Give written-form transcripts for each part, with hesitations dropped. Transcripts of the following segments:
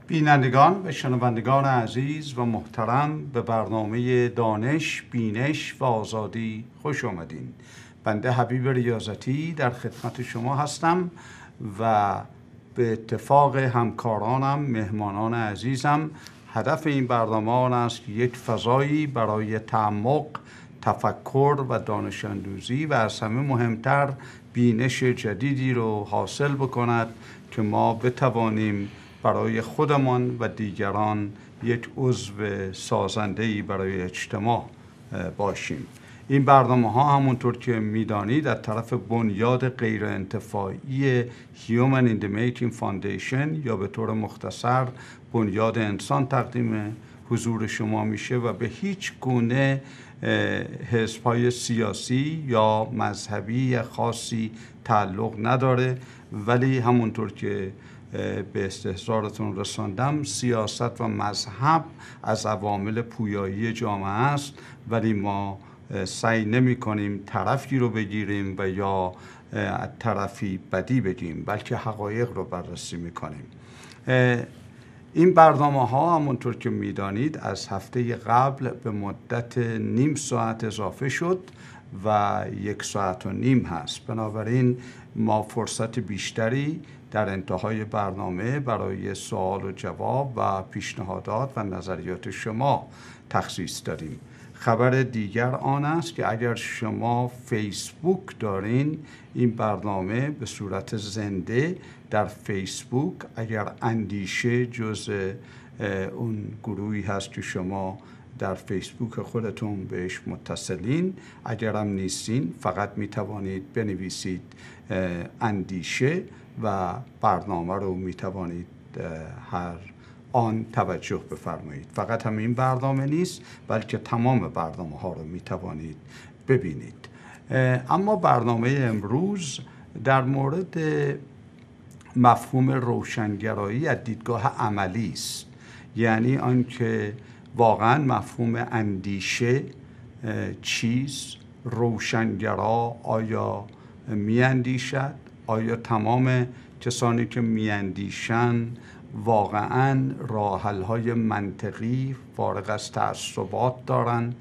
بینندگان و شنوندگان عزیز و محترم، به برنامه دانش، بینش و آزادی خوش آمدین. بنده حبیب ریاضتی در خدمت شما هستم و به اتفاق همکارانم، مهمانان عزیزم، هدف این برنامه آن است که یک فضایی برای تعمق، تفکر و دانش اندوزی و از همه مهمتر بینش جدیدی رو حاصل بکند که ما بتوانیم برای خودمان و دیگران یک عضو سازنده‌ای برای اجتماع باشیم. این برنامه ها همونطور که میدانید از طرف بنیاد غیرانتفاعی Human in the Making Foundation یا به طور مختصر بنیاد انسان تقدیم حضور شما میشه و به هیچ گونه حزب‌های سیاسی یا مذهبی خاصی تعلق نداره، ولی همونطور که به استحضارتون رساندم سیاست و مذهب از عوامل پویایی جامعه است، ولی ما سعی نمی کنیم طرفی رو بگیریم و یا طرفی بدی بگیم، بلکه حقایق رو بررسی می کنیم. این برنامه ها همونطور که میدانید از هفته قبل به مدت نیم ساعت اضافه شد و 1.5 ساعت هست. بنابراین ما فرصت بیشتری در انتهای برنامه برای سوال و جواب و پیشنهادات و نظریات شما تخصیص داریم. خبر دیگر آن است که اگر شما فیسبوک دارین، این برنامه به صورت زنده در فیسبوک، اگر اندیشه جز اون گروهی هست که شما در فیسبوک خودتون بهش متصلین، اگر هم نیستین فقط میتوانید بنویسید اندیشه و برنامه رو میتوانید هر آن توجه بفرمایید. فقط هم این برنامه نیست بلکه تمام برنامه ها رو میتوانید ببینید. اما برنامه امروز در مورد مفهوم روشنگرایی از دیدگاه عملی است، یعنی آنکه واقعا مفهوم اندیشه چیست، روشنگرا آیا میاندیشد، آیا تمام کسانی که میاندیشن واقعا راه حل‌های منطقی فارغ از تعصبات دارن؟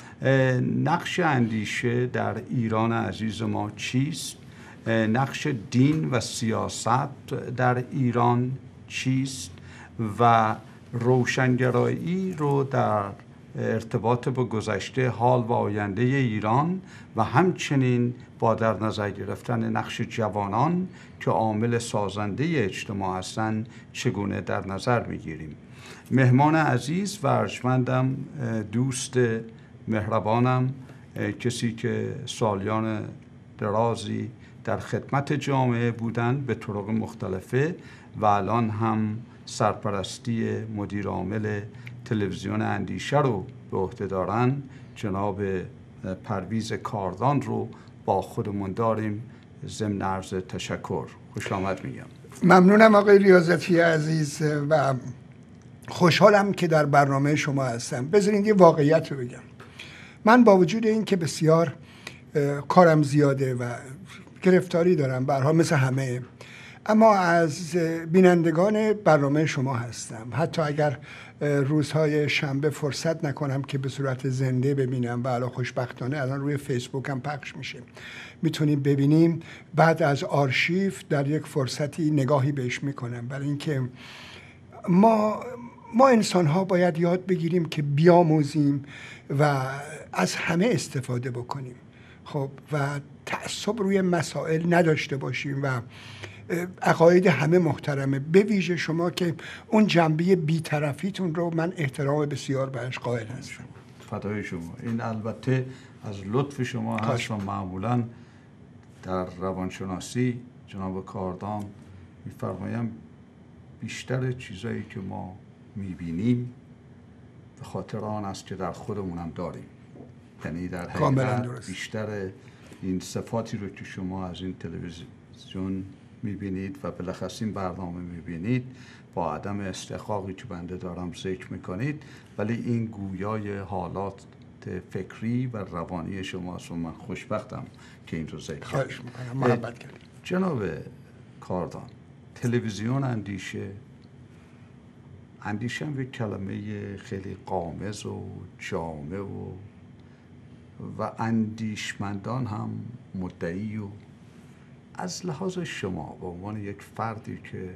نقش اندیشه در ایران عزیز ما چیست؟ نقش دین و سیاست در ایران چیست؟ و روشنگرایی رو در ارتباط با گذشته، حال و آینده ایران و همچنین با در نظر گرفتن نقش جوانان که عامل سازنده اجتماع هستند چگونه در نظر میگیریم. مهمان عزیز و ارجمندم، دوست مهربانم، کسی که سالیان درازی در خدمت جامعه بودن به طرق مختلفه و الان هم سرپرستی مدیر عامل تلویزیون اندیشه رو به عهده دارن، جناب پرویز کاردان رو با خودمون داریم. ضمن عرض تشکر خوش آمد میگم. ممنونم آقای ریاضتی عزیز و خوشحالم که در برنامه شما هستم. بذارید یه واقعیت رو بگم. من با وجود این که بسیار کارم زیاده و گرفتاری دارم به هر حال مثل همه، اما از بینندگان برنامه شما هستم. حتی اگر روزهای شنبه فرصت نکنم که به صورت زنده ببینم و الان خوشبختانه الان روی فیسبوک هم پخش میشه، میتونیم ببینیم. بعد از آرشیو در یک فرصتی نگاهی بهش میکنم، برای اینکه ما انسان ها باید یاد بگیریم که بیاموزیم و از همه استفاده بکنیم، خب، و تعصب روی مسائل نداشته باشیم و عقاید همه محترمه، به ویژه شما که اون جنبه بی‌طرفیتون رو من احترام بسیار بهش قائل هستم. فدای شما. این البته از لطف شما هست و معمولا در روانشناسی جناب کاردان میفرمایم بیشتر چیزایی که ما میبینیم به خاطر آن است که در خودمونم داریم. یعنی در حقیقت بیشتر این صفاتی رو که شما از این تلویزیون میبینید و بالاخص این برنامه میبینید با عدم استحقاقی که بنده دارم ذکر میکنید، ولی این گویای حالات فکری و روانی شماست و من خوشبختم که این رو ذکر کردم. خواهش میکنم، محبت کردید. جناب کاردان، تلویزیون اندیشه اندیشه هم یک کلمه خیلی قامز و جامع و اندیشمندان هم مدعی و از لحاظ شما به عنوان یک فردی که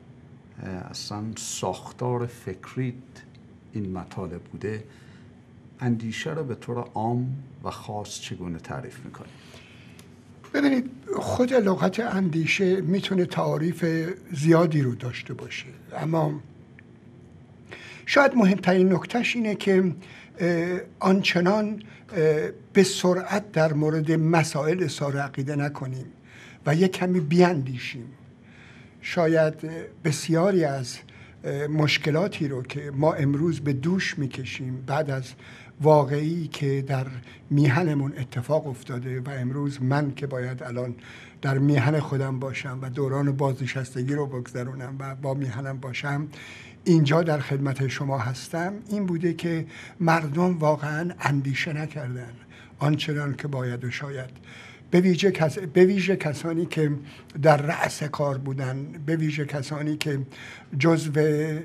اصلا ساختار فکریت این مطالب بوده، اندیشه رو به طور عام و خاص چگونه تعریف میکنید؟ ببینید، خود لغت اندیشه میتونه تعاریف زیادی رو داشته باشه، اما شاید مهمترین نکتهش اینه که آنچنان به سرعت در مورد مسائل اظهار عقیده نکنیم و یک کمی بیاندیشیم. شاید بسیاری از مشکلاتی رو که ما امروز به دوش میکشیم بعد از واقعی که در میهنمون اتفاق افتاده و امروز من که باید الان در میهن خودم باشم و دوران بازنشستگی رو بگذرونم و با میهنم باشم، اینجا در خدمت شما هستم، این بوده که مردم واقعا اندیشه نکردن آنچنان که باید و شاید، به ویژه کسانی که در رأس کار بودن، به ویژه کسانی که جزو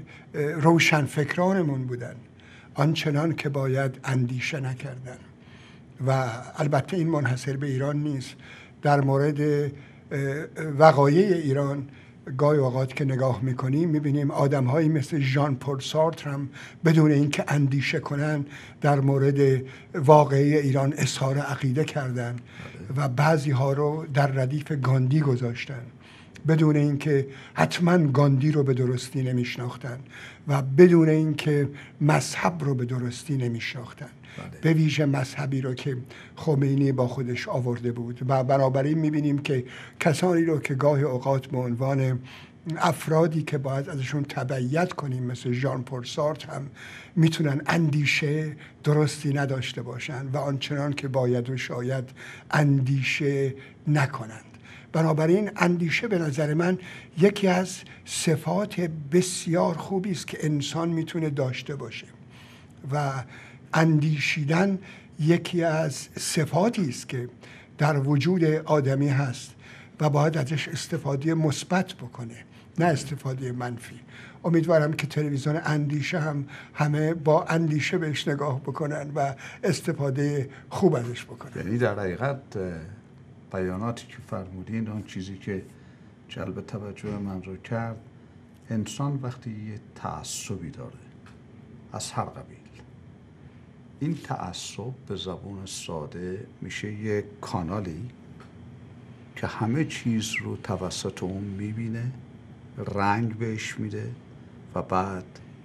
روشنفکرانمون بودن، آنچنان که باید اندیشه نکردن. و البته این منحصر به ایران نیست. در مورد وقایع ایران گاهی اوقات که نگاه میکنیم میبینیم آدم‌هایی مثل ژان پل سارتر هم بدون اینکه اندیشه کنن در مورد واقعه ایران اظهار عقیده کردن و بعضی ها رو در ردیف گاندی گذاشتن بدون اینکه حتما گاندی رو به درستی نمیشناختن و بدون اینکه مذهب رو به درستی نمیشناختن، به ویژه مذهبی رو که خمینی با خودش آورده بود. و بنابراین میبینیم که کسانی رو که گاهی اوقات به عنوان افرادی که باید ازشون تبعیت کنیم مثل ژان پل سارتر هم میتونن اندیشه درستی نداشته باشن و آنچنان که باید و شاید اندیشه نکنند. بنابراین اندیشه به نظر من یکی از صفات بسیار خوبی است که انسان میتونه داشته باشه و اندیشیدن یکی از صفاتی است که در وجود آدمی هست و باید ازش استفاده مثبت بکنه، نه استفاده منفی. امیدوارم که تلویزیون اندیشه هم همه با اندیشه بهش نگاه بکنن و استفاده خوب ازش بکنن. یعنی در حقیقت بیاناتی که فرمودین، اون چیزی که جلب توجه من رو کرد، انسان وقتی یه تعصبی داره از هر قبیل، این تعصب به زبان ساده میشه یک کانالی که همه چیز رو توسط اون میبینه، رنگ بهش میده و بعد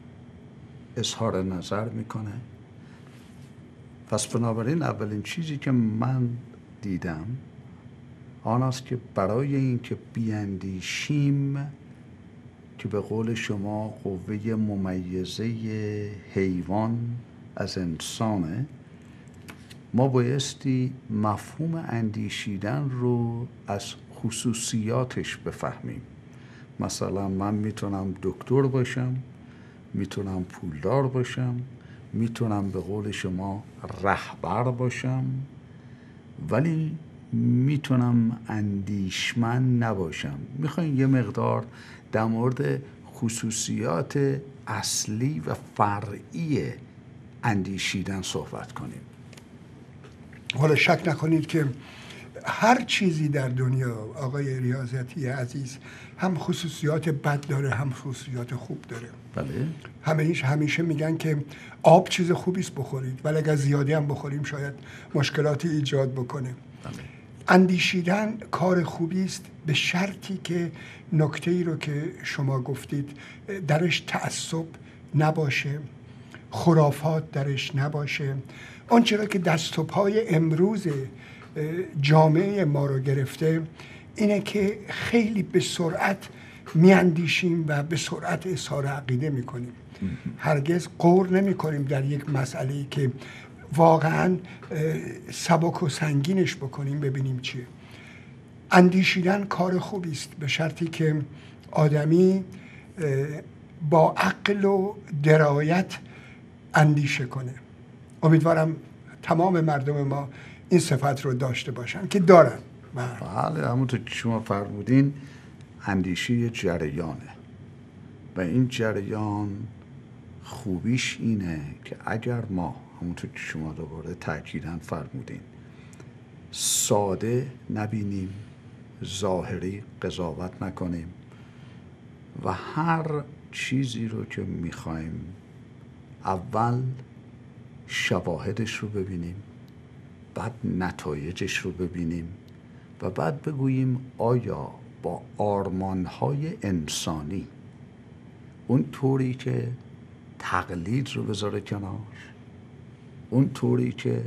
اظهار نظر میکنه. پس بنابراین اولین چیزی که من دیدم آن است که برای این که بیاندیشیم، که به قول شما قوه ممیزه حیوان از انسانه، ما بایستی مفهوم اندیشیدن رو از خصوصیاتش بفهمیم. مثلا من میتونم دکتر باشم، میتونم پولدار باشم، میتونم به قول شما رهبر باشم، ولی میتونم اندیشمند نباشم. میخواین یه مقدار در مورد خصوصیات اصلی و فرعی اندیشیدن صحبت کنیم؟ حالا شک نکنید که هر چیزی در دنیا آقای ریاضتی عزیز هم خصوصیات بد داره هم خصوصیات خوب داره. بله. همیشه میگن که آب چیز خوبی است بخورید، ولی اگر زیادی هم بخوریم شاید مشکلاتی ایجاد بکنه. بله. اندیشیدن کار خوبی است به شرطی که نکته‌ای رو که شما گفتید درش تعصب نباشه، خرافات درش نباشه. آنچه که دست و پای امروز جامعه ما رو گرفته اینه که خیلی به سرعت میاندیشیم و به سرعت اظهار عقیده میکنیم. هرگز غور نمیکنیم در یک مسئله که واقعا سبک و سنگینش بکنیم ببینیم چیه. اندیشیدن کار خوبی است به شرطی که آدمی با عقل و درایت اندیشه کنه. امیدوارم تمام مردم ما این صفت رو داشته باشن که دارن. بله، همونطور که شما فرمودین اندیشه جریانه و این جریان خوبیش اینه که اگر ما همونطور که شما دوباره تأکیداً فرمودین ساده نبینیم، ظاهری قضاوت نکنیم و هر چیزی رو که میخوایم اول شواهدش رو ببینیم، بعد نتایجش رو ببینیم و بعد بگوییم آیا با آرمانهای انسانی اون طوری که تقلید رو بذاره کنار، اون طوری که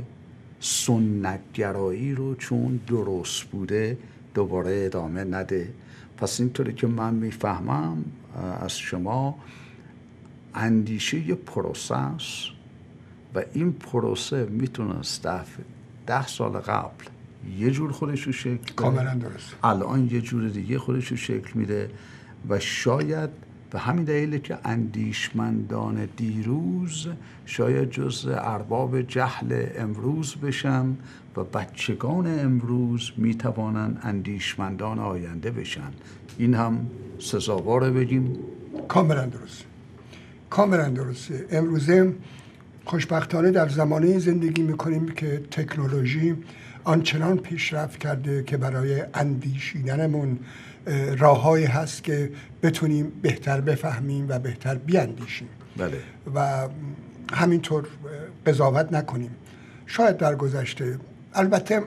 سنتگرایی رو چون درست بوده دوباره ادامه نده. پس اینطوری که من میفهمم از شما اندیشه یه پروسه است و این پروسه میتونست 10 سال قبل یه جور خودش رو شکل بده، کاملا درست، الان یه جور دیگه خودش رو شکل میده و شاید به همین دلیله که اندیشمندان دیروز شاید جزء ارباب جهل امروز بشن و بچگان امروز میتوانن اندیشمندان آینده بشن. این هم سزاواره بگیم. کاملا درست، کاملا درسته. امروزه خوشبختانه در زمانه زندگی میکنیم که تکنولوژی آنچنان پیشرفت کرده که برای اندیشیدنمون راههایی هست که بتونیم بهتر بفهمیم و بهتر بیاندیشیم. بله. و همینطور قضاوت نکنیم. شاید در گذشته، البته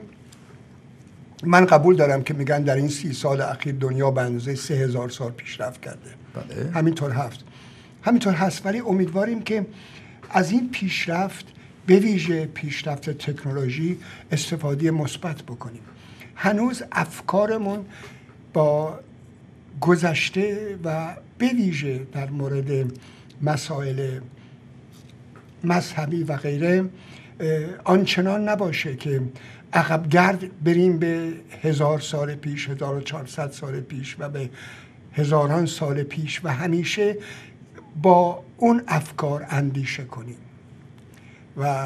من قبول دارم که میگن در این 30 سال اخیر دنیا به اندازه 3000 سال پیشرفت کرده. بله. همینطور هست، ولی امیدواریم که از این پیشرفت، به ویژه پیشرفت تکنولوژی، استفاده مثبت بکنیم. هنوز افکارمون با گذشته و به ویژه در مورد مسائل مذهبی و غیره آنچنان نباشه که عقبگرد بریم به 1000 سال پیش، 1400 سال پیش و به هزاران سال پیش و همیشه با اون افکار اندیشه کنیم و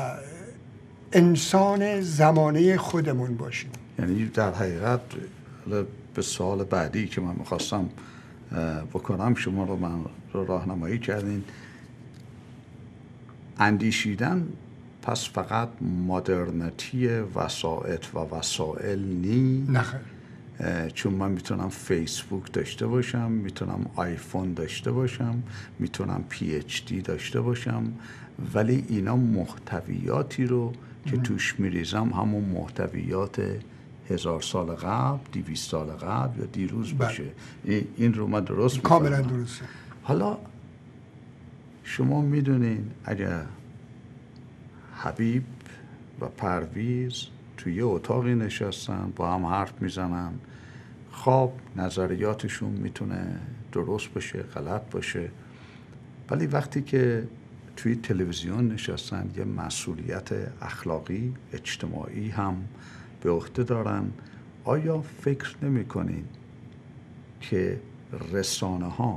انسان زمانه خودمون باشیم. یعنی در حقیقت به سوال بعدی که من میخواستم بکنم شما رو من راهنمایی کردین. اندیشیدن پس فقط مدرنیتی وسایط و وسائل نی؟ نخیر. چون من میتونم فیسبوک داشته باشم، میتونم آیفون داشته باشم، میتونم PhD داشته باشم، ولی اینا محتویاتی رو که توش میریزم همون محتویات 1000 سال قبل، 200 سال قبل یا دیروز باشه. این رو من درست میفهمم؟ کاملا درسته. حالا شما میدونین اگر حبیب و پرویز توی یه اتاقی نشستن با هم حرف میزنن، خواب نظریاتشون میتونه درست باشه، غلط باشه، ولی وقتی که توی تلویزیون نشستن یه مسئولیت اخلاقی اجتماعی هم به عهده دارن. آیا فکر نمی کنین که رسانه ها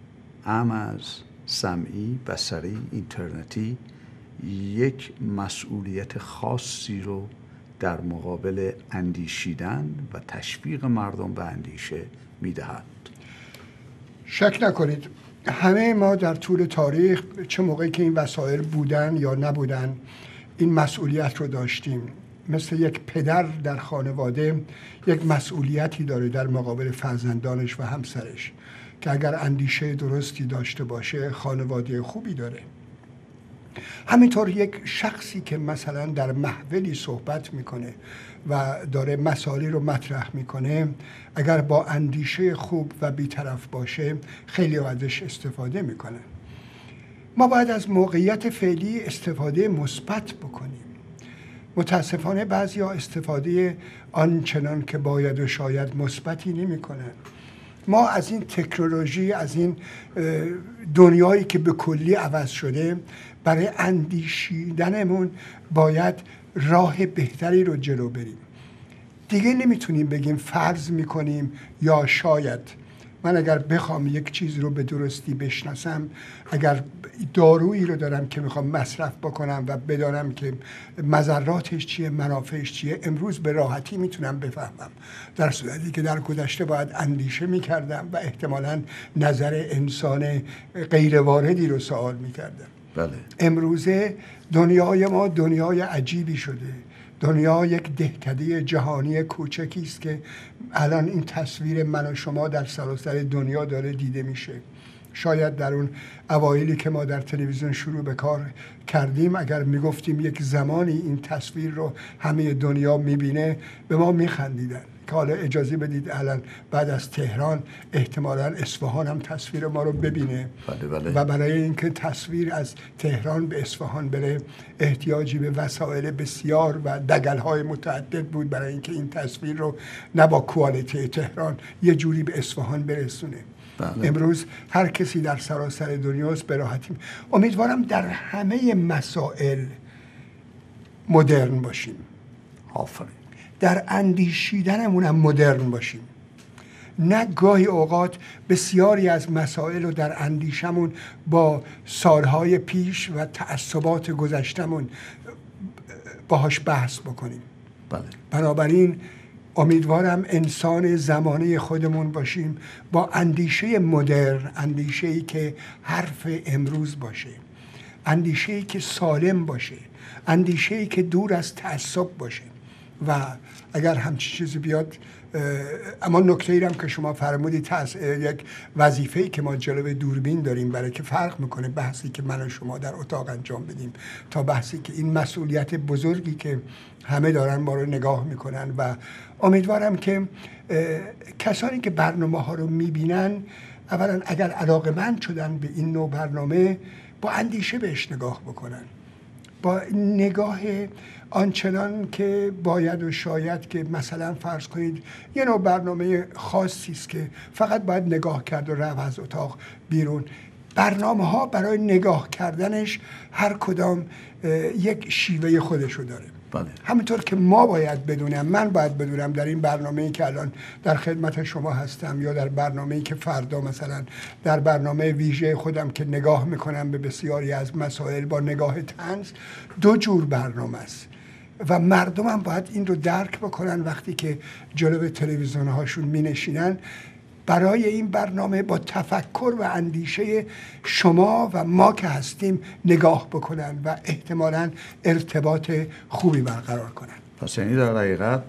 از سمعی، بصری، اینترنتی یک مسئولیت خاصی رو در مقابل اندیشیدن و تشویق مردم به اندیشه میدهد؟ شک نکنید همه ما در طول تاریخ، چه موقعی که این وسایل بودن یا نبودن، این مسئولیت رو داشتیم. مثل یک پدر در خانواده یک مسئولیتی داره در مقابل فرزندانش و همسرش که اگر اندیشه درستی داشته باشه خانواده خوبی داره. همینطور یک شخصی که مثلا در محفلی صحبت میکنه و داره مسائلی رو مطرح میکنه، اگر با اندیشه خوب و بی‌طرف باشه خیلی ازش استفاده میکنه. ما باید از موقعیت فعلی استفاده مثبت بکنیم. متاسفانه بعضیا استفاده آنچنان که باید و شاید مثبتی نمیکنن. ما از این تکنولوژی، از این دنیایی که به کلی عوض شده، برای اندیشیدنمون باید راه بهتری رو جلو بریم. دیگه نمیتونیم بگیم فرض میکنیم یا شاید. من اگر بخوام یک چیز رو به درستی بشناسم، اگر دارویی رو دارم که میخوام مصرف بکنم و بدانم که مضراتش چیه، منافعش چیه، امروز به راحتی میتونم بفهمم، در صورتی که در گذشته باید اندیشه میکردم و احتمالاً نظر انسان غیر واردی رو سوال میکردم. بله. امروزه دنیای ما دنیای عجیبی شده. دنیا یک دهکده جهانی کوچکی است که الان این تصویر من و شما در سراسر دنیا داره دیده میشه. شاید در اون اوایلی که ما در تلویزیون شروع به کار کردیم، اگر میگفتیم یک زمانی این تصویر رو همه دنیا میبینه، به ما میخندیدن که حالا اجازه بدید الان بعد از تهران احتمالاً اصفهان هم تصویر ما رو ببینه. بله. و برای اینکه تصویر از تهران به اصفهان بره احتیاجی به وسایل بسیار و دگل‌های متعدد بود برای اینکه این تصویر رو نه با کوالیتی تهران یه جوری به اصفهان برسونه. بله. امروز هر کسی در سراسر دنیاست به راحتی. امیدوارم در همه مسائل مدرن باشیم. آفرین. در اندیشیدنمون هم مدرن باشیم. نه گاهی اوقات بسیاری از مسائل رو در اندیشمون با سالهای پیش و تعصبات گذشتمون باهاش بحث بکنیم. بله. بنابراین امیدوارم انسان زمانه خودمون باشیم با اندیشه مدرن، اندیشه‌ای که حرف امروز باشه، اندیشه‌ای که سالم باشه، اندیشه‌ای که دور از تعصب باشه. و اگر همچین چیزی بیاد، اما نکته‌ای هم که شما فرمودید، یک وظیفه‌ای که ما جلوی دوربین داریم برای که فرق میکنه بحثی که من و شما در اتاق انجام بدیم تا بحثی که این مسئولیت بزرگی که همه دارن ما رو نگاه میکنن. و امیدوارم که کسانی که برنامه ها رو میبینن اولا اگر علاقه‌مند شدن به این نوع برنامه با اندیشه بهش نگاه بکنن، با نگاه آنچنان که باید و شاید که مثلا فرض کنید یه نوع برنامه خاصی است که فقط باید نگاه کرد و رفت از اتاق بیرون. برنامه ها برای نگاه کردنش هر کدام یک شیوه خودشو داره. بله. همونطور که ما باید بدونم، من باید بدونم در این برنامه‌ای که الان در خدمت شما هستم یا در برنامه‌ای که فردا مثلا در برنامه ویژه خودم که نگاه میکنم به بسیاری از مسائل با نگاه طنز، دو جور برنامه است و مردم هم باید این رو درک بکنن وقتی که جلوی تلویزیون هاشون می نشینن. برای این برنامه با تفکر و اندیشه شما و ما که هستیم نگاه بکنن و احتمالاً ارتباط خوبی برقرار کنن. پس یعنی در حقیقت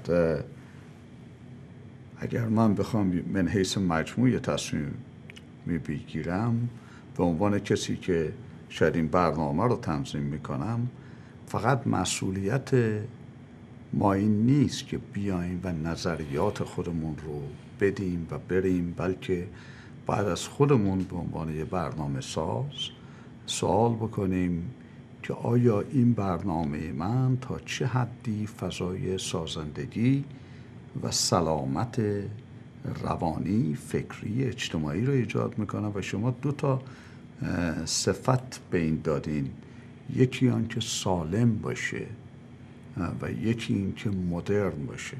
اگر من بخوام من حیث مجموعی تصمیم بگیرم به عنوان کسی که شاید این برنامه رو تنظیم میکنم، فقط مسئولیت ما این نیست که بیاییم و نظریات خودمون رو بدیم و بریم، بلکه بعد از خودمون به عنوان یه برنامه ساز سوال بکنیم که آیا این برنامه من تا چه حدی فضای سازندگی و سلامت روانی، فکری، اجتماعی رو ایجاد میکنه. و شما دو تا صفت به این دادین، یکی آن که سالم باشه و یکی این که مدرن باشه.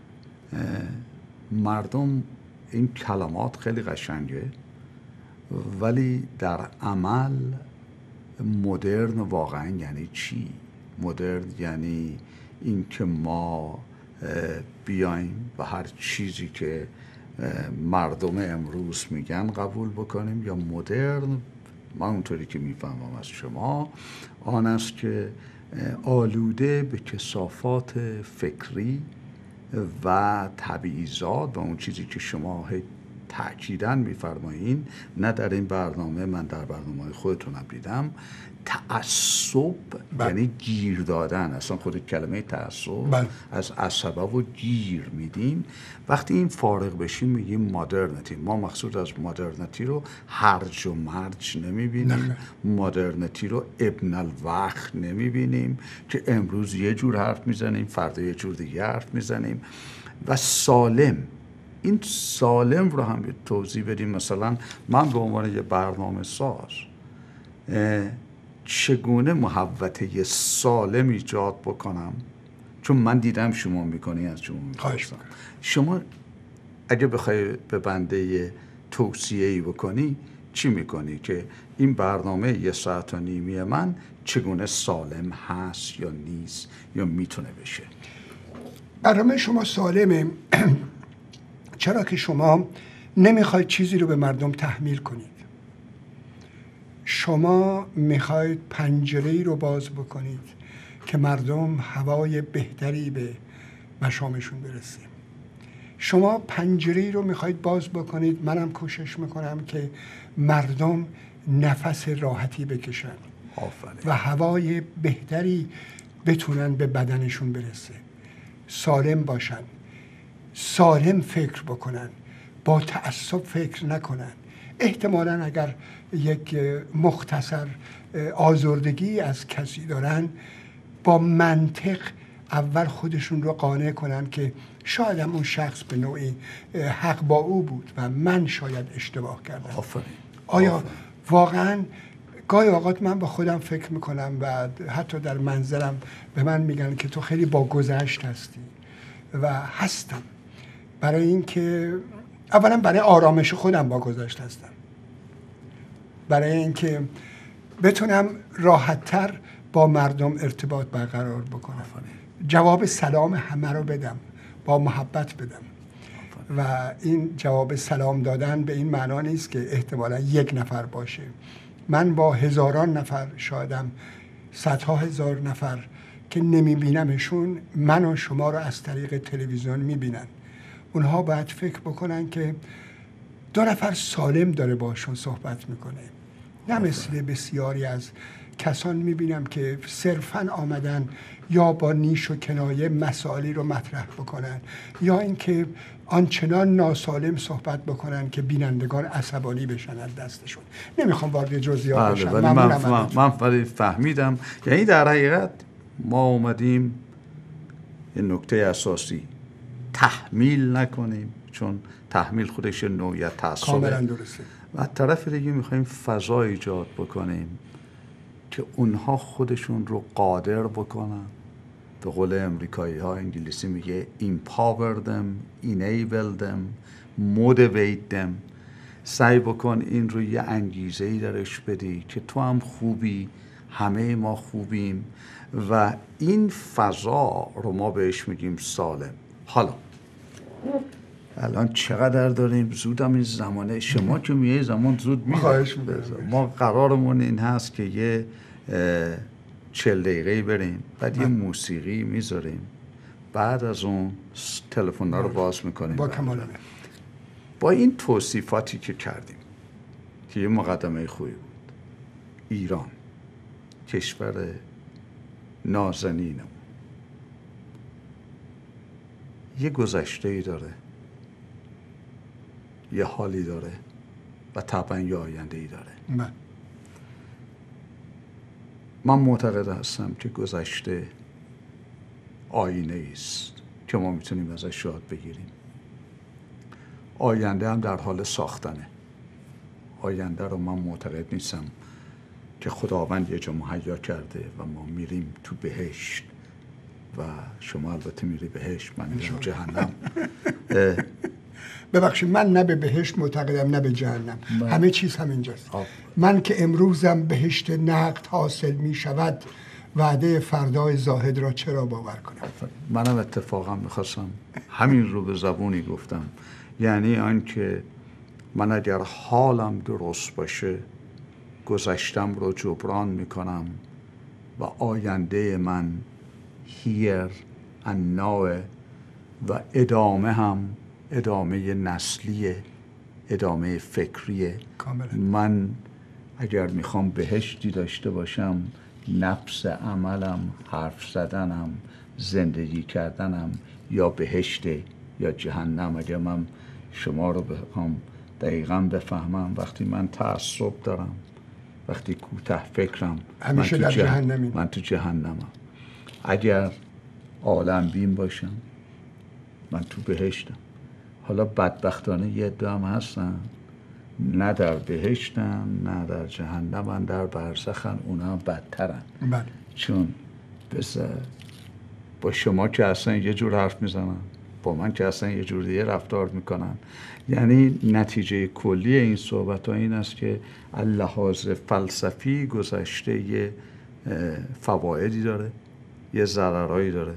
مردم این کلمات خیلی قشنگه، ولی در عمل مدرن واقعا یعنی چی؟ مدرن یعنی این که ما بیایم و هر چیزی که مردم امروز میگن قبول بکنیم، یا مدرن من اونطوری که میفهمم از شما آن است که آلوده به کثافات فکری و تبعیضات و اون چیزی که شما تأکیداً میفرمایین، نه در این برنامه، من در برنامه خودتونم دیدم، تعصب یعنی گیر دادن. اصلا خود کلمه تعصب از عصبه و گیر میدیم. وقتی این فارغ بشیم میگیم مدرنیتی. ما مقصود از مدرنیتی رو هرج و مرج نمیبینیم، مدرنیتی رو ابن الوقت نمیبینیم که امروز یه جور حرف میزنیم فردا یه جور دیگه حرف میزنیم. و سالم، این سالم رو هم توضیح بدیم. مثلا من به عنوان یه برنامه ساز چگونه محوطه سالم ایجاد بکنم؟ چون من دیدم شما میکنی، از شما میخواستم. شما اگه بخوای به بنده توصیه‌ای بکنی چی میکنی که این برنامه 1.5 ساعت من چگونه سالم هست یا نیست یا میتونه بشه؟ برنامه شما سالمه چرا که شما نمیخواید چیزی رو به مردم تحمیل کنید. شما میخواید پنجره‌ای رو باز بکنید که مردم هوای بهتری به مشامشون برسه. شما پنجره‌ای رو میخواید باز بکنید، منم کوشش میکنم که مردم نفس راحتی بکشن و هوای بهتری بتونن به بدنشون برسه، سالم باشن، سالم فکر بکنن، با تعصب فکر نکنن. احتمالاً اگر یک مختصر آزردگی از کسی دارن، با منطق اول خودشون رو قانع کنن که شاید هم اون شخص به نوعی حق با او بود و من شاید اشتباه کردم. آیا واقعاً گاهی اوقات من با خودم فکر میکنم و حتی در منزلم به من میگن که تو خیلی با گذشت هستی و هستم، برای اینکه اولا برای آرامش خودم با گذشت هستم، برای اینکه بتونم راحت‌تر با مردم ارتباط برقرار بکنم، جواب سلام همه رو بدم، با محبت بدم. و این جواب سلام دادن به این معنا نیست که احتمالا یک نفر باشه. من با هزاران نفر، شایدم صدها هزار نفر که نمیبینمشون، من و شما رو از طریق تلویزیون میبینن. اونها باید فکر بکنن که 2 نفر سالم داره باشون صحبت میکنه، نه مثل بسیاری از کسان میبینم که صرفاً آمدن یا با نیش و کنایه مسائلی رو مطرح بکنن یا اینکه آنچنان ناسالم صحبت بکنن که بینندگان عصبانی بشن از دستشون. نمیخوام وارد جزئیات بشم. من فهمیدم. یعنی در حقیقت ما اومدیم یه نکته اساسی تحمیل نکنیم، چون تحمیل خودش نوعیت تعصبه. کاملا درسته. و طرف دیگه میخوایم فضا ایجاد بکنیم که اونها خودشون رو قادر بکنن، به قول امریکایی ها انگلیسی میگه empower them, enable them, motivate them. سعی بکن این رو یه انگیزه‌ای درش بدی که تو هم خوبی، همه ما خوبیم و این فضا رو ما بهش میگیم سالم. حالا الان چقدر داریم؟ زودم این زمانه شما که میگه زمان زود میره. ما قرارمون این هست که یه 40 دقیقه بریم، بعد یه موسیقی میذاریم، بعد از اون تلفن رو باز میکنیم. با کمال میل. با این توصیفاتی که کردیم که یه مقدمه خوبی بود، ایران کشور نازنینم یه گذشته‌ای داره، یه حالی داره و طبعا یه آینده‌ای داره. من معتقد هستم که گذشته آینه است که ما میتونیم ازش یاد بگیریم. آینده هم در حال ساختنه. آینده رو من معتقد نیستم که خداوند یه جا مهیا کرده و ما میریم تو بهشت و شما البته میری بهشت، من میرم جهنم. ببخشید، من نه به بهشت معتقدم نه به جهنم، همه چیز همینجاست. من که امروزم بهشت نقد حاصل می شود، وعده فردای زاهد را چرا باور کنم؟ منم اتفاقا میخواستم همین رو به زبونی گفتم، یعنی آن که من اگر حالم درست باشه گذشتم رو جبران میکنم و آینده من here and now و ادامه هم ادامه نسلیه، ادامه فکریه. من اگر میخوام بهشتی داشته باشم، نفس عملم، حرف زدنم، زندگی کردنم یا بهشته یا جهنم. اگر من شما رو بخوام دقیقاً بفهمم، وقتی من تعصب دارم، وقتی کوتاه فکرم، همیشه در جهنمی، من تو جهنمم. اگر عالم بین باشم، من تو بهشتم. حالا بدبختانه یه عده هم هستن نه در بهشتن نه در جهنمن، در برزخن، اونا هم بدترن. بله. چون با شما که اصلا یه جور حرف میزنن، با من که اصلا یه جور دیگه رفتار میکنن. یعنی نتیجه کلی این صحبت ها این است که اللحاظ فلسفی گذشته یه فوایدی داره، یه ضررهایی داره.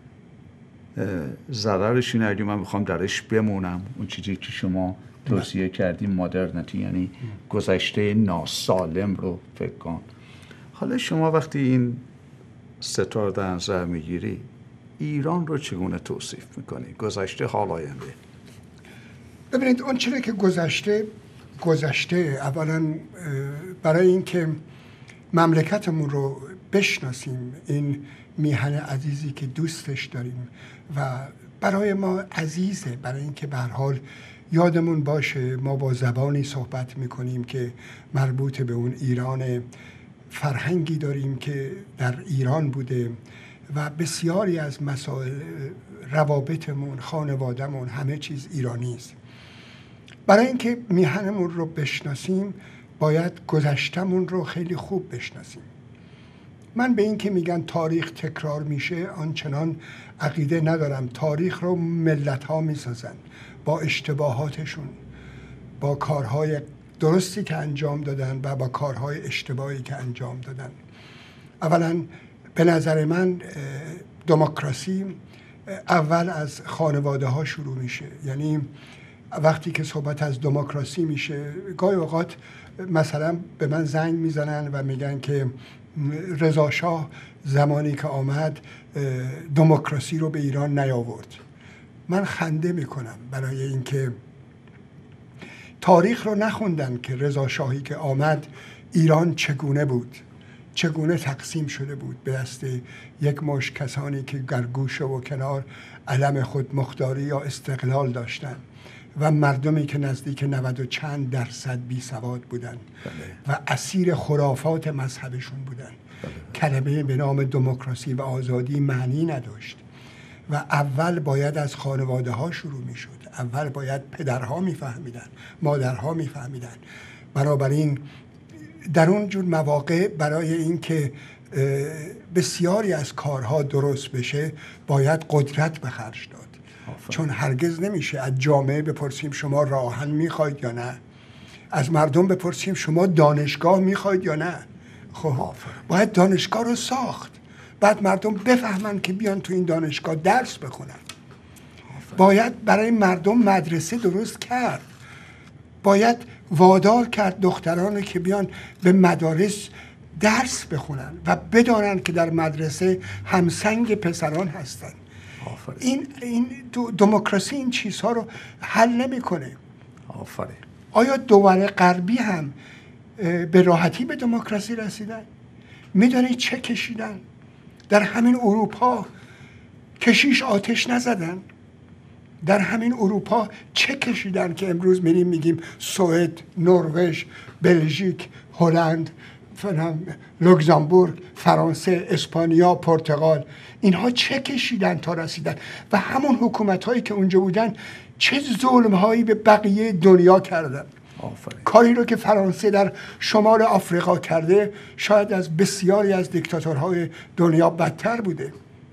ضررش اینه اگه من بخوام درش بمونم، اون چیزی که شما توصیه کردیم مدرنیتی، یعنی گذشته ناسالم رو فکر کن. حالا شما وقتی این ستاره در نظر میگیری، ایران رو چگونه توصیف میکنی؟ گذشته، حال، آینده. ببینید اون چیزی که گذشته اولا برای اینکه مملکتمون رو بشناسیم، این میهن عزیزی که دوستش داریم و برای ما عزیزه، برای اینکه به هر حال یادمون باشه ما با زبانی صحبت میکنیم که مربوط به اون ایران، فرهنگی داریم که در ایران بوده و بسیاری از مسائل روابطمون، خانوادهمون، همه چیز ایرانی است. برای اینکه میهنمون رو بشناسیم باید گذشتمون رو خیلی خوب بشناسیم. من به این که میگن تاریخ تکرار میشه آنچنان عقیده ندارم. تاریخ رو ملت‌ها میسازن با اشتباهاتشون، با کارهای درستی که انجام دادن و با کارهای اشتباهی که انجام دادن. اولا به نظر من دموکراسی اول از خانواده ها شروع میشه. یعنی وقتی که صحبت از دموکراسی میشه، گاهی اوقات مثلا به من زنگ میزنن و میگن که رضا شاه زمانی که آمد دموکراسی رو به ایران نیاورد. من خنده میکنم برای اینکه تاریخ رو نخوندن که رضا شاهی که آمد ایران چگونه بود، چگونه تقسیم شده بود به دست یک مشت کسانی که در گوشه و کنار علم خود مختاری یا استقلال داشتن و مردمی که نزدیک 90 و چند درصد بی سواد بودن و اسیر خرافات مذهبشون بودن. کلمه به نام دموکراسی و آزادی معنی نداشت و اول باید از خانواده ها شروع می شد. اول باید پدرها می فهمیدن، مادرها می فهمیدن. بنابراین در اون جور مواقع برای اینکه بسیاری از کارها درست بشه باید قدرت به خرج داد. چون هرگز نمیشه از جامعه بپرسیم شما راه آهن میخواید یا نه، از مردم بپرسیم شما دانشگاه میخواید یا نه. خب باید دانشگاه رو ساخت، بعد مردم بفهمن که بیان تو این دانشگاه درس بخونن. باید برای مردم مدرسه درست کرد، باید وادار کرد دختران که بیان به مدارس درس بخونن و بدانن که در مدرسه همسنگ پسران هستن. این دموکراسی این چیزها رو حل نمیکنه. آیا دول غربی هم به راحتی به دموکراسی رسیدن؟ میدونید چه کشیدن؟ در همین اروپا کشیش آتش نزدن؟ در همین اروپا چه کشیدن که امروز میریم میگیم سوئد، نروژ، بلژیک، هلند، لوکزامبورگ، فرانسه، اسپانیا، پرتغال، اینها چه کشیدن تا رسیدن؟ و همون حکومت هایی که اونجا بودن چه ظلم هایی به بقیه دنیا کردن. کاری رو که فرانسه در شمال آفریقا کرده شاید از بسیاری از دیکتاتورهای دنیا بدتر بوده.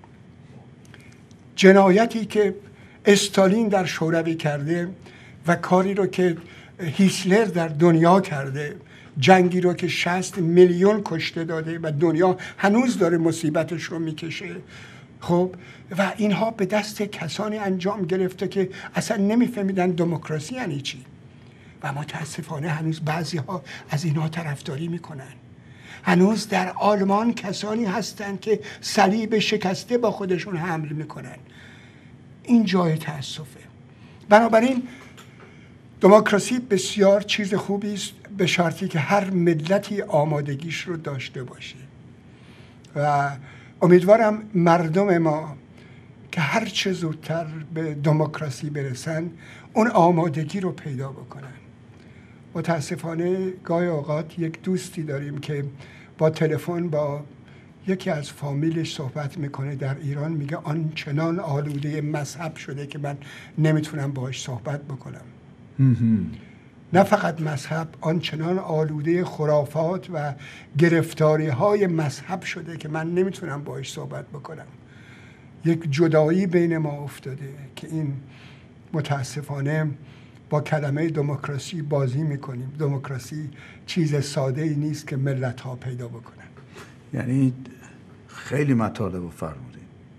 جنایتی که استالین در شوروی کرده و کاری رو که هیتلر در دنیا کرده، جنگی رو که 60 میلیون کشته داده و دنیا هنوز داره مصیبتش رو میکشه. خب و اینها به دست کسانی انجام گرفته که اصلا نمیفهمیدن دموکراسی یعنی چی و متاسفانه هنوز بعضی ها از اینها طرفداری میکنن. هنوز در آلمان کسانی هستن که صلیب شکسته با خودشون حمل میکنن. این جای تأسفه. بنابراین دموکراسی بسیار چیز خوبی است به شرطی که هر ملتی آمادگیش رو داشته باشه و امیدوارم مردم ما که هر چه زودتر به دموکراسی برسن اون آمادگی رو پیدا بکنن. متاسفانه گاهی اوقات یک دوستی داریم که با تلفن با یکی از فامیلش صحبت میکنه در ایران، میگه آنچنان آلوده مذهب شده که من نمیتونم باهاش صحبت بکنم. نه فقط مذهب، آنچنان آلوده خرافات و گرفتاری های مذهب شده که من نمیتونم باهاش صحبت بکنم. یک جدایی بین ما افتاده که این متاسفانه با کلمه دموکراسی بازی میکنیم. دموکراسی چیز ساده ای نیست که ملت ها پیدا بکنن. یعنی خیلی مطالب رو فرمودیم.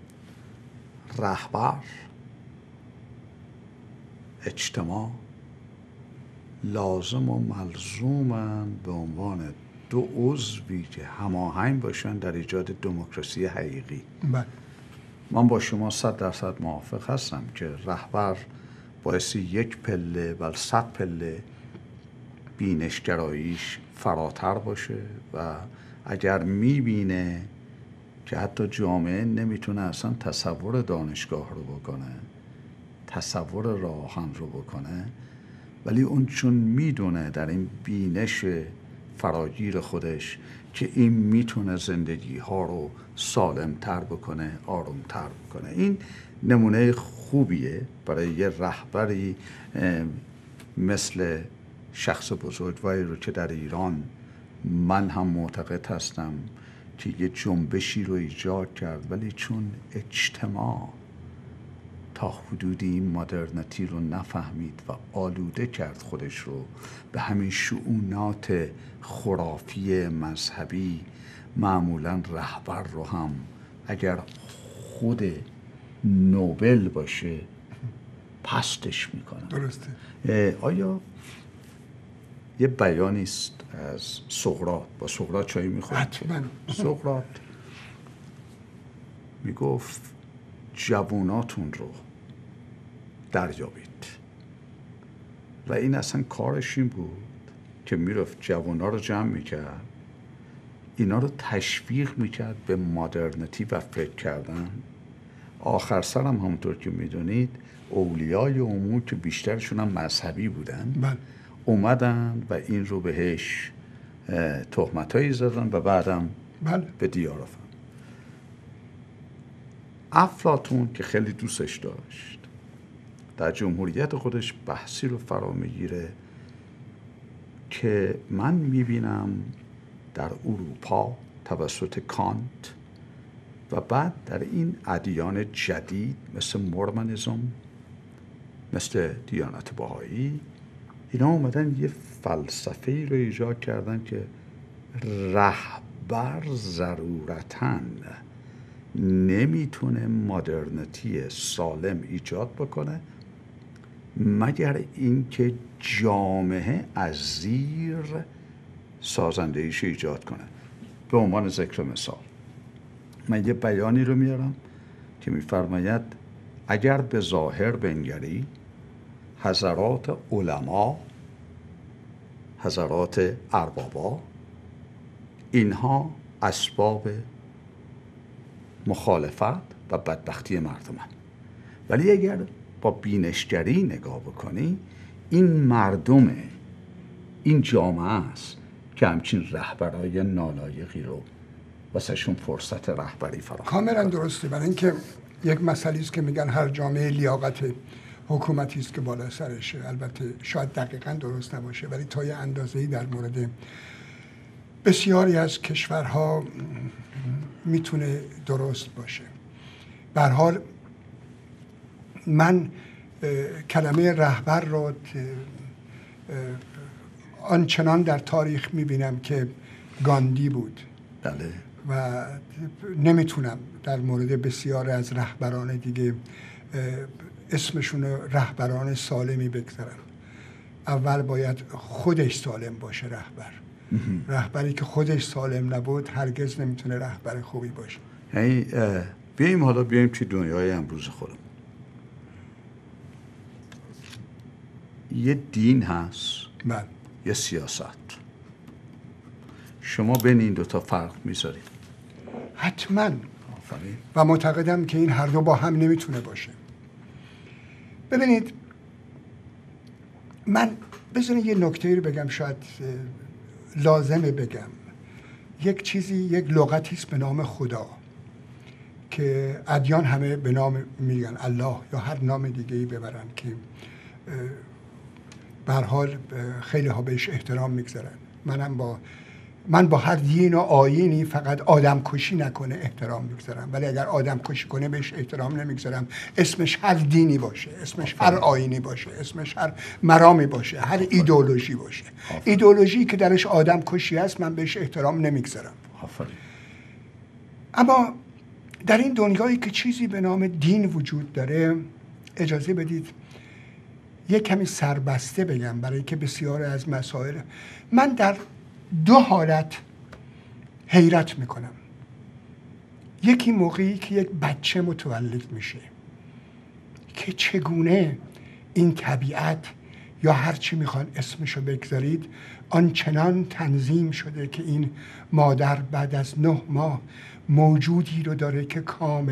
رهبر، اجتماع لازم و ملزومن به عنوان دو عضوی که هماهنگ باشن در ایجاد دموکراسی حقیقی. بله. من با شما 100% موافق هستم که رهبر باعث یک پله بل 100 پله بینشگراییش فراتر باشه و اگر میبینه که حتی جامعه نمیتونه اصلا تصور دانشگاه رو بکنه، تصور راه آهن رو بکنه، ولی اون چون میدونه در این بینش فراگیر خودش که این میتونه زندگی ها رو سالمتر بکنه، آرومتر بکنه. این نمونه خوبیه برای یه رهبری مثل شخص بزرگواری رو که در ایران من هم معتقد هستم که یه جنبشی رو ایجاد کرد، ولی چون اجتماع تا حدودی این مدرنیتی رو نفهمید و آلوده کرد خودش رو به همین شؤونات خرافی مذهبی، معمولا رهبر رو هم اگر خود نوبل باشه پستش میکنن. درسته. آیا یه بیانی است از سقراط، با سقراط چایی میخورد؟ حتما. سقراط میگفت جواناتون رو دریابید و این اصلا کارش این بود که میرفت جوانا رو جمع میکرد، اینا رو تشویق میکرد به مدرنیتی و فکر کردن. آخر سرم همونطور که میدونید اولیای امور که بیشترشون هم مذهبی بودن بله. اومدن و این رو بهش تهمتایی زدن و بعدم بله. به دیار رفتن. افلاطون که خیلی دوستش داشت در جمهوریت خودش بحثی رو فرا میگیره که من میبینم در اروپا توسط کانت و بعد در این ادیان جدید مثل مورمونیسم، مثل دیانت بهایی، اینا اومدن یه فلسفه‌ای رو ایجاد کردن که رهبر ضرورتاً نمیتونه مدرنیتی سالم ایجاد بکنه مگر اینکه جامعه از زیر سازندهیش ایجاد کنه. به عنوان ذکر مثال من یه بیانی رو میارم که میفرماید اگر به ظاهر بنگری حضرات علما، حضرات اربابا، اینها اسباب مخالفت و بدبختی مردمن، ولی اگر با بینشگری نگاه بکنی این مردمه، این جامعه است که همچین رهبرای نالایقی رو واسهشون فرصت رهبری فراهم کاملا درسته. برای اینکه یک مسئله است که میگن هر جامعه لیاقت حکومتی است که بالا سرشه. البته شاید دقیقاً درست نباشه، ولی تا یه اندازه‌ای در مورد بسیاری از کشورها میتونه درست باشه. به هر حال من کلمه رهبر رو آنچنان در تاریخ میبینم که گاندی بود. بله. و نمیتونم در مورد بسیار از رهبران دیگه اسمشون رهبران سالمی بگذارم. اول باید خودش سالم باشه رهبر. رهبری که خودش سالم نبود هرگز نمیتونه رهبر خوبی باشه. یعنی بیایم توی دنیای امروز خودمون. یه دین هست، بله. یه سیاست. شما بین این دوتا فرق میذارید؟ حتما. آفرین. و معتقدم که این هر دو با هم نمیتونه باشه. ببینید من بذارید یه نکته رو بگم، شاید لازمه بگم. یک چیزی، یک لغتی است به نام خدا که ادیان همه به نام میگن الله یا هر نام دیگه‌ای ببرن که به هر حال خیلی ها بهش احترام میگذارن. منم با من با هر دین و آیینی فقط آدم کشی نکنه احترام میگذارم، ولی اگر آدم کشی کنه بهش احترام نمیگذارم. اسمش هر دینی باشه، اسمش هر آیینی باشه، اسمش هر مرامی باشه، هر ایدئولوژی باشه. ایدئولوژی که درش آدم کشی هست من بهش احترام نمیگذارم. اما در این دنیایی که چیزی به نام دین وجود داره، اجازه بدید یک کمی سربسته بگم برای که بسیار از مسائل من در دو حالت حیرت میکنم. یکی موقعی که یک بچه متولد میشه که چگونه این طبیعت یا هر چی میخوان اسمشو بگذارید آنچنان تنظیم شده که این مادر بعد از 9 ماه موجودی رو داره که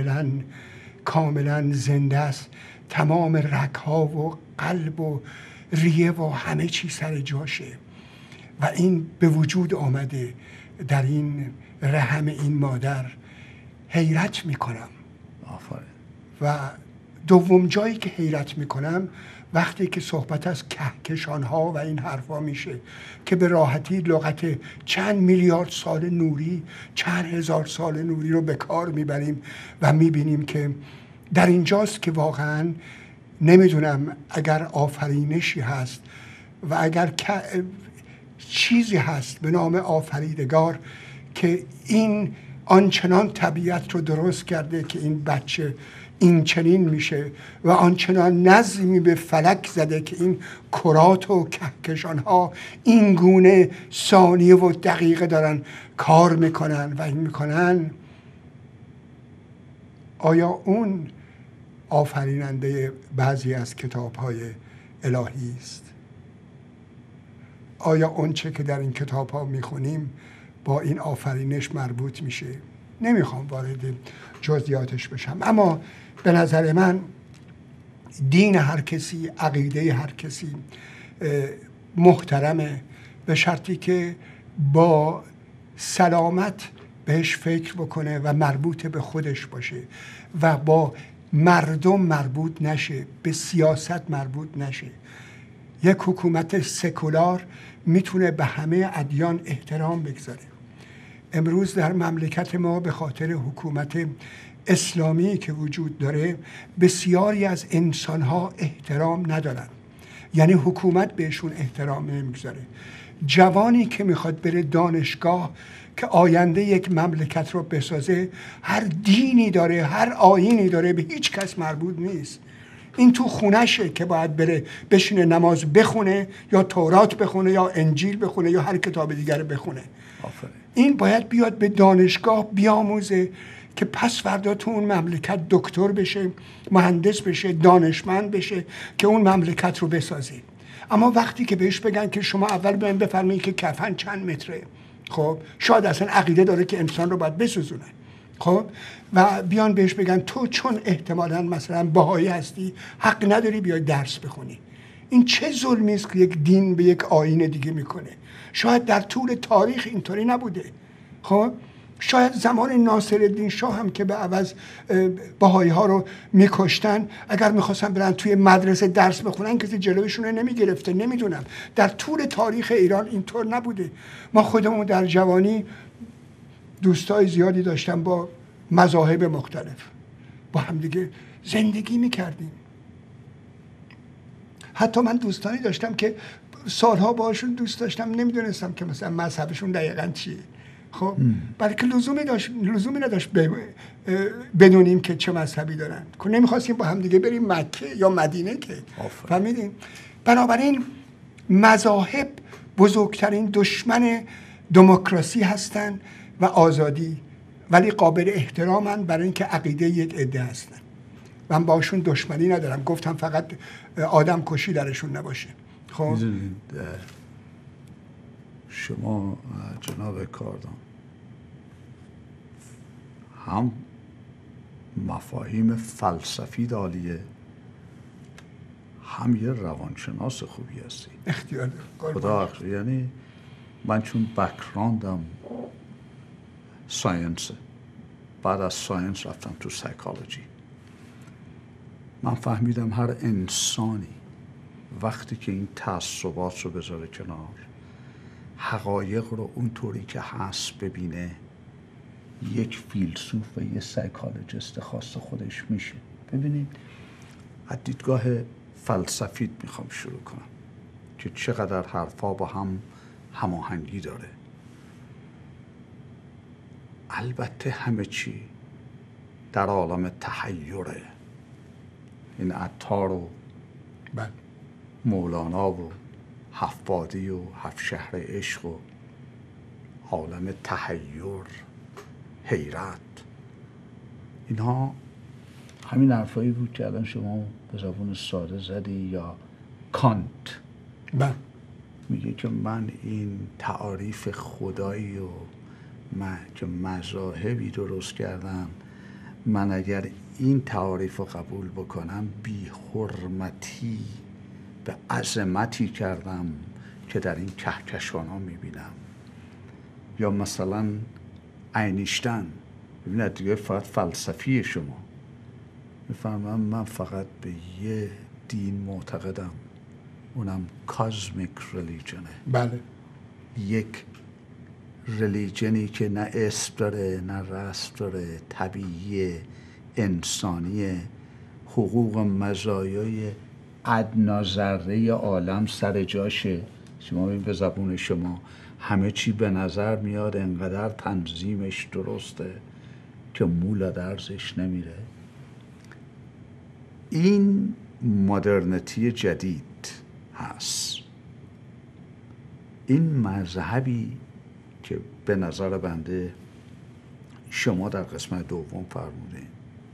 کاملا زنده است، تمام رگ‌ها و قلب و ریه و همه چی سر جاشه و این به وجود آمده در این رحم این مادر. حیرت میکنم. و دوم جایی که حیرت میکنم وقتی که صحبت از کهکشان‌ها و این حرفا میشه که به راحتی لغت چند میلیارد سال نوری، چند هزار سال نوری رو به کار میبریم و میبینیم که در اینجاست که واقعا نمیدونم اگر آفرینشی هست و اگر چیزی هست به نام آفریدگار که این آنچنان طبیعت رو درست کرده که این بچه این چنین میشه و آنچنان نظمی به فلک زده که این کرات و کهکشان ها این گونه ثانیه و دقیقه دارن کار میکنن و این میکنن. آیا اون آفریننده بعضی از کتاب های الهی است؟ آیا اون چه که در این کتاب ها میخونیم با این آفرینش مربوط میشه؟ نمیخوام وارد جزئیاتش بشم، اما به نظر من دین هر کسی، عقیده هر کسی محترمه، به شرطی که با سلامت بهش فکر بکنه و مربوط به خودش باشه و با مردم مربوط نشه، به سیاست مربوط نشه. یک حکومت سکولار میتونه به همه ادیان احترام بگذاره. امروز در مملکت ما به خاطر حکومت اسلامی که وجود داره بسیاری از انسانها احترام ندارن، یعنی حکومت بهشون احترام نمیگذاره. جوانی که میخواد بره دانشگاه که آینده یک مملکت رو بسازه هر دینی داره، هر آیینی داره، به هیچ کس مربوط نیست. این تو خونشه که باید بره بشینه نماز بخونه یا تورات بخونه یا انجیل بخونه یا هر کتاب دیگر بخونه. این باید بیاد به دانشگاه بیاموزه که پس فردا تو اون مملکت دکتر بشه، مهندس بشه، دانشمند بشه که اون مملکت رو بسازه. اما وقتی که بهش بگن که شما اول بیاین بفرمایید که کفن چند متره، خب شاید اصلا عقیده داره که انسان رو باید بسوزونه، خب و بیان بهش بگن تو چون احتمالاً مثلا بهایی هستی حق نداری بیای درس بخونی. این چه ظلمی است که یک دین به یک آیین دیگه میکنه؟ شاید در طول تاریخ اینطوری نبوده. خب شاید زمان ناصرالدین شاه هم که به عوض بهایی ها رو میکشتن، اگر میخواستن برن توی مدرسه درس بخونن کسی جلوشون رو نمیگرفته. نمیدونم، در طول تاریخ ایران اینطور نبوده. ما خودمون در جوانی دوستای زیادی داشتم با مذاهب مختلف، با هم دیگه زندگی میکردیم. حتی من دوستانی داشتم که سالها باشون دوست داشتم، نمیدونستم که مثلا مذهبشون دقیقاً چیه. خب بلکه لزومی نداشت بدونیم که چه مذهبی دارن، که نمیخواستیم با هم دیگه بریم مکه یا مدینه که فهمیدیم. بنابراین مذاهب بزرگترین دشمن دموکراسی هستن و آزادی، ولی قابل احترامن برای اینکه عقیده یک عده هستن. من باشون دشمنی ندارم، گفتم فقط آدم کشی درشون نباشه. خب شما جناب کاردان هم مفاهیم فلسفی دالیه، هم یه روانشناس خوبی هستی. اختیار خدا یعنی من چون بک‌گراندم ساینس، بعد از ساینس رفتم تو سایکولوژی. من فهمیدم هر انسانی وقتی که این تعصبات رو بذاره کنار، حقایق رو اونطوری که هست ببینه، یک فیلسوف و یه سایکولوژیست خاص خودش میشه. ببینید از دیدگاه فلسفیت میخوام شروع کنم که چقدر حرفا با هم هماهنگی داره. البته همه چی در عالم تحیره. این عطار و مولانا و هفت‌بادی و هفت شهر عشق و عالم تحیر، حیرت، اینها همین حرفایی بود که الان شما به زبان ساده زدی. یا کانت میگه که من این تعاریف خدایی و که مذاهبی درست کردم، من اگر این تعاریف رو قبول بکنم بی حرمتی به عظمتی کردم که در این کهکشان ها میبینم. یا مثلا اینشتین، ببینید دیگه فقط فلسفی شما میفهمم من فقط به یه دین معتقدم، اونم کازمیک ریلیجنه. بله. یک ریلیجنی که نه اسم داره نه رسم داره، طبیعی، انسانی، حقوق مزایای ادنا ذره عالم سر جاشه. شما ببین به زبون شما همه چی به نظر میاد انقدر تنظیمش درسته که مولا درزش نمیره. این مدرنیتی جدید هست. این مذهبی که به نظر بنده شما در قسمت دوم فرمودین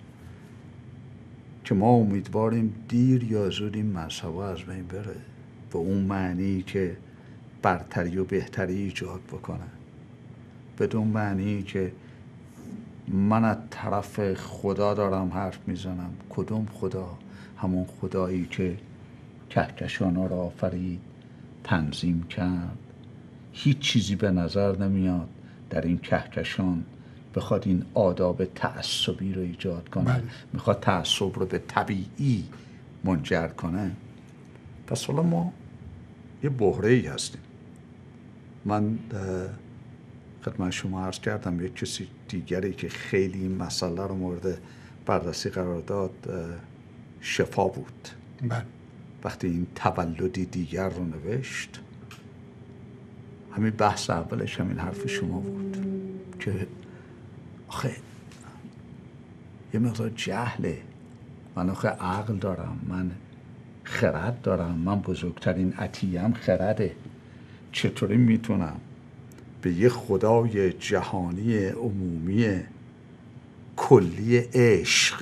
که ما امیدواریم دیر یا زود این مذهب از بین بره، به اون معنی که برتری و بهتری ایجاد بکنه، بدون معنی که من از طرف خدا دارم حرف میزنم. کدوم خدا؟ همون خدایی که کهکشان ها را آفرید، تنظیم کرد. هیچ چیزی به نظر نمیاد در این کهکشان بخواد این آداب تعصبی رو ایجاد کنه. بله. میخواد تعصب رو به طبیعی منجر کنه. پس حالا ما یه بحره‌ای هستیم. من خدمت شما عرض کردم یک کسی دیگری که خیلی این مسئله رو مورد بررسی قرار داد شفا بود. بله. وقتی این تولدی دیگر رو نوشت، همین بحث اولش همین حرف شما بود که آخه یه مقدار جهله، من آخه عقل دارم، من خرد دارم، من بزرگترین عطیه‌ام خرده، چطوری میتونم به یه خدای جهانی عمومی کلی عشق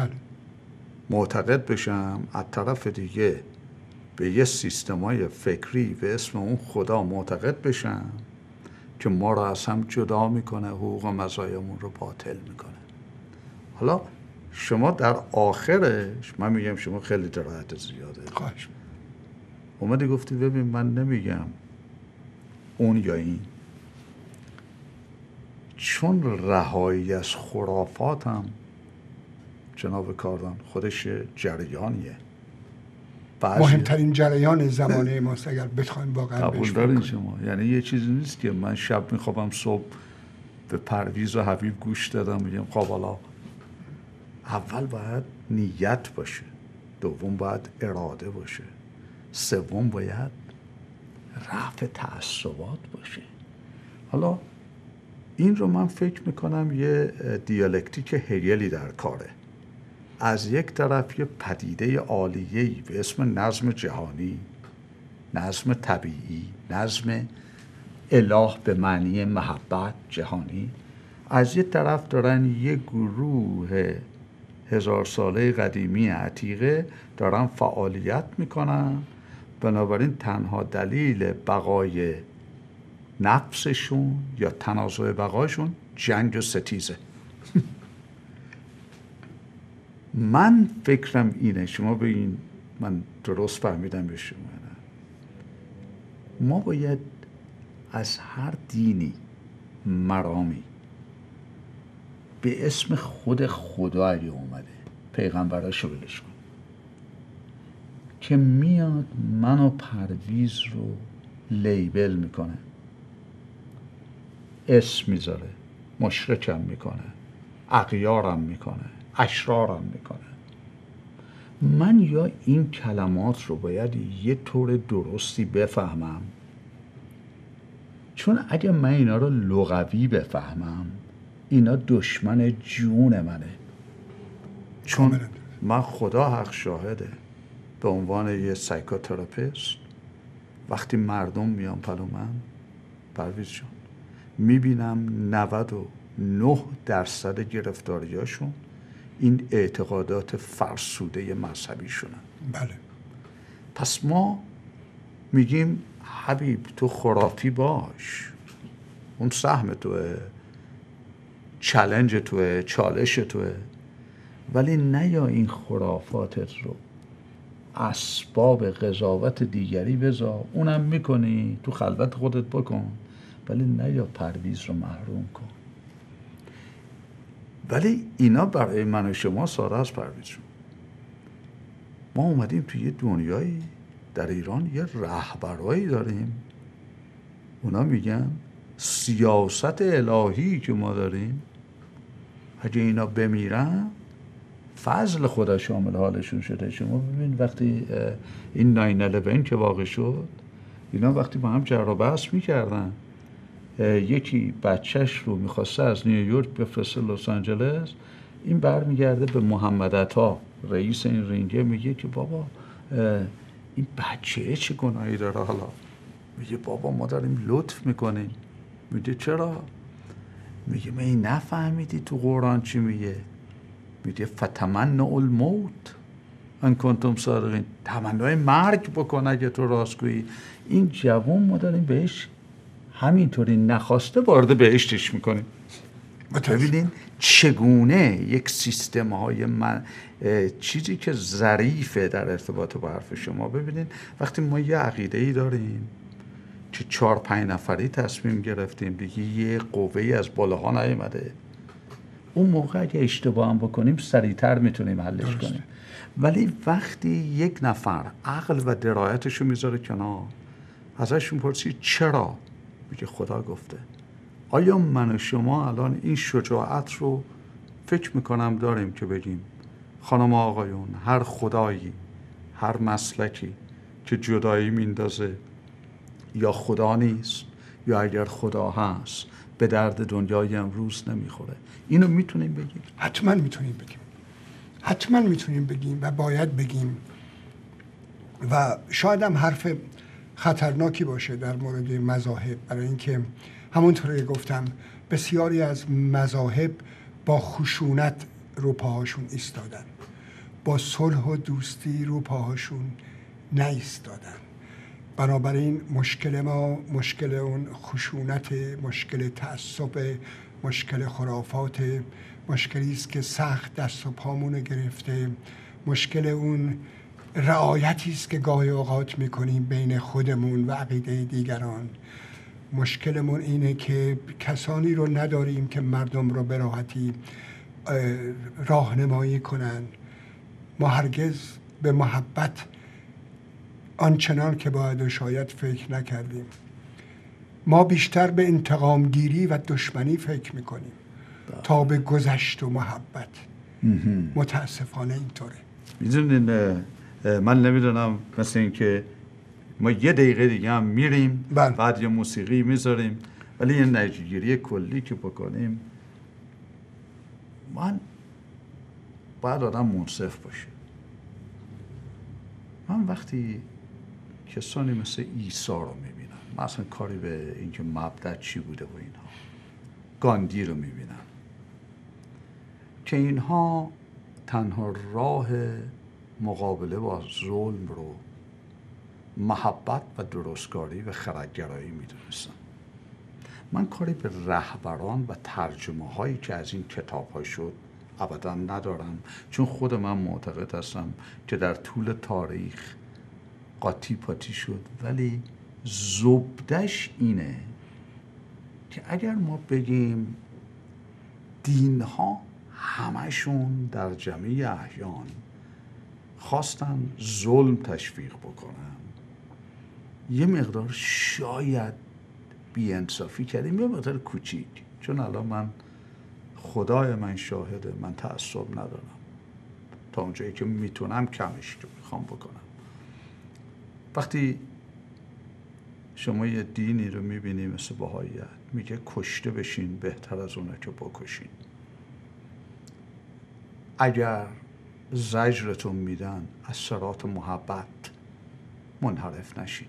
معتقد بشم، از طرف دیگه به یه سیستمای فکری به اسم اون خدا معتقد بشم که ما را از هم جدا میکنه، حقوق و مزایامون رو باطل میکنه. حالا شما در آخرش، من میگم شما خیلی درایت زیاده، خواهش اومدی گفتی ببین من نمیگم اون یا این، چون رهایی از خرافاتم جناب کاردان خودش جریانیه. مهمترین جریان زمانه ماست اگر بخوایم واقعا قبول دارین شما؟ یعنی یه چیزی نیست که من شب میخوابم صبح به پرویز و حبیب گوش دادم میگم خب حالا اول باید نیت باشه، دوم باید اراده باشه، سوم باید رفع تعصبات باشه. حالا این رو من فکر میکنم یه دیالکتیک هگلی در کاره. از یک طرف یه پدیده عالیه‌ای به اسم نظم جهانی، نظم طبیعی، نظم اله به معنی محبت جهانی، از یک طرف دارن یه گروه 1000 ساله قدیمی عتیقه دارن فعالیت میکنن، بنابراین تنها دلیل بقای نفسشون یا تنازع بقایشون جنگ و ستیزه. من فکرم اینه، شما بگین من درست فهمیدم به شما نه، ما باید از هر دینی مرامی به اسم خود خدا اگه اومده پیغمبراشو ولش کن که میاد من و پرویز رو لیبل میکنه، اسم میذاره، مشرکم میکنه، اغیارم میکنه، اشرارم میکنه. من یا این کلمات رو باید یه طور درستی بفهمم، چون اگه من اینا رو لغوی بفهمم اینا دشمن جون منه. چون من خدا حق شاهده به عنوان یه سایکوتراپیست وقتی مردم میان پلو من، پرویز جان، میبینم 99% گرفتاریاشون این اعتقادات فرسوده مذهبی شونن. بله. پس ما میگیم حبیب تو خرافی باش، اون سهم توه، چالش توه، چالش توه، ولی نیا این خرافاتت رو اسباب قضاوت دیگری بذار. اونم میکنی تو خلوت خودت بکن، ولی نیا پرویز رو محروم کن. ولی اینا برای من و شما ساده است پرویز جون. ما اومدیم توی یه دنیایی در ایران یه رهبرایی داریم، اونا میگن سیاست الهی که ما داریم اگه اینا بمیرن فضل خدا شامل حالشون شده. شما ببین وقتی این 9/11 که واقع شد، اینا وقتی با هم جر و بحث میکردن، یکی بچهش رو میخواسته از نیویورک بفرسته لس آنجلس، این برمیگرده به محمد عطا رئیس این رینگه میگه که بابا این بچه چه گناهی داره؟ حالا میگه بابا ما داریم لطف میکنیم. میگه چرا؟ میگه من این نفهمیدی تو قرآن چی میگه؟ میگه فتمنوا الموت ان کنتم صادقین، تمنای مرگ بکن اگه تو راستگویی. این جوان ما داریم بهش همینطوری نخواسته وارد بهشتش میکنیم. ببینین چگونه یک سیستم های چیزی که ظریفه در ارتباط با حرف شما. ببینین وقتی ما یه عقیده ای داریم که 4-5 نفری تصمیم گرفتیم دیگه، یه قوه‌ای از بالاها نیومده، اون موقع اگه اشتباه هم بکنیم سریعتر میتونیم حلش کنیم. ولی وقتی یک نفر عقل و درایتشو میذاره کنار، ازشون پرسی چرا؟ میگه خدا گفته. آیا من و شما الان این شجاعت رو فکر میکنم داریم که بگیم خانم آقایون، هر خدایی، هر مسلکی که جدایی میندازه یا خدا نیست، یا اگر خدا هست به درد دنیای امروز نمیخوره؟ اینو میتونیم بگیم؟ حتما میتونیم بگیم، حتما میتونیم بگیم و باید بگیم. و شاید هم حرف خطرناکی باشه در مورد مذاهب، برای اینکه همونطور که گفتم بسیاری از مذاهب با خشونت رو پاهاشون ایستادن، با صلح و دوستی رو پاهاشون نایستادن. بنابراین مشکل ما مشکل اون خشونت، مشکل تعصب، مشکل خرافات، مشکلی است که سخت دست و پامون گرفته، مشکل اون رعایتی است که گاهی اوقات میکنیم بین خودمون و عقیده دیگران. مشکلمون اینه که کسانی رو نداریم که مردم رو به راحتی راهنمایی کنن. ما هرگز به محبت آنچنان که باید و شاید فکر نکردیم. ما بیشتر به انتقام گیری و دشمنی فکر میکنیم تا به گذشت و محبت. متاسفانه اینطوره. میدونین من نمیدونم، مثل این که ما 1 دقیقه دیگه هم میریم بعد یه موسیقی میذاریم، ولی یه نتیجه‌گیری کلی که بکنیم، من باید آدم منصف باشه. من وقتی کسانی مثل عیسی رو میبینم، من اصلا کاری به اینکه مبدأ چی بوده و اینها، گاندی رو میبینم که اینها تنها راه مقابله با ظلم رو محبت و درستکاری و خردگرایی میدونستن. من کاری به رهبران و ترجمه هایی که از این کتاب های شد ابدا ندارم، چون خود من معتقد هستم که در طول تاریخ قاطی پاتی شد. ولی زبدش اینه که اگر ما بگیم دین ها همشون در جمعی احیان خواستن ظلم تشویق بکنن، یه مقدار شاید بی‌انصافی کردیم یه مقدار کوچیک، چون الان من خدای من شاهده من تعصب ندارم، تا اونجایی که میتونم کمش رو میخوام بکنم. وقتی شما یه دینی رو میبینی مثل بهاییت میگه کشته بشین بهتر از اونه که بکشین، اگر زجرتون میدن از صراط محبت منحرف نشین.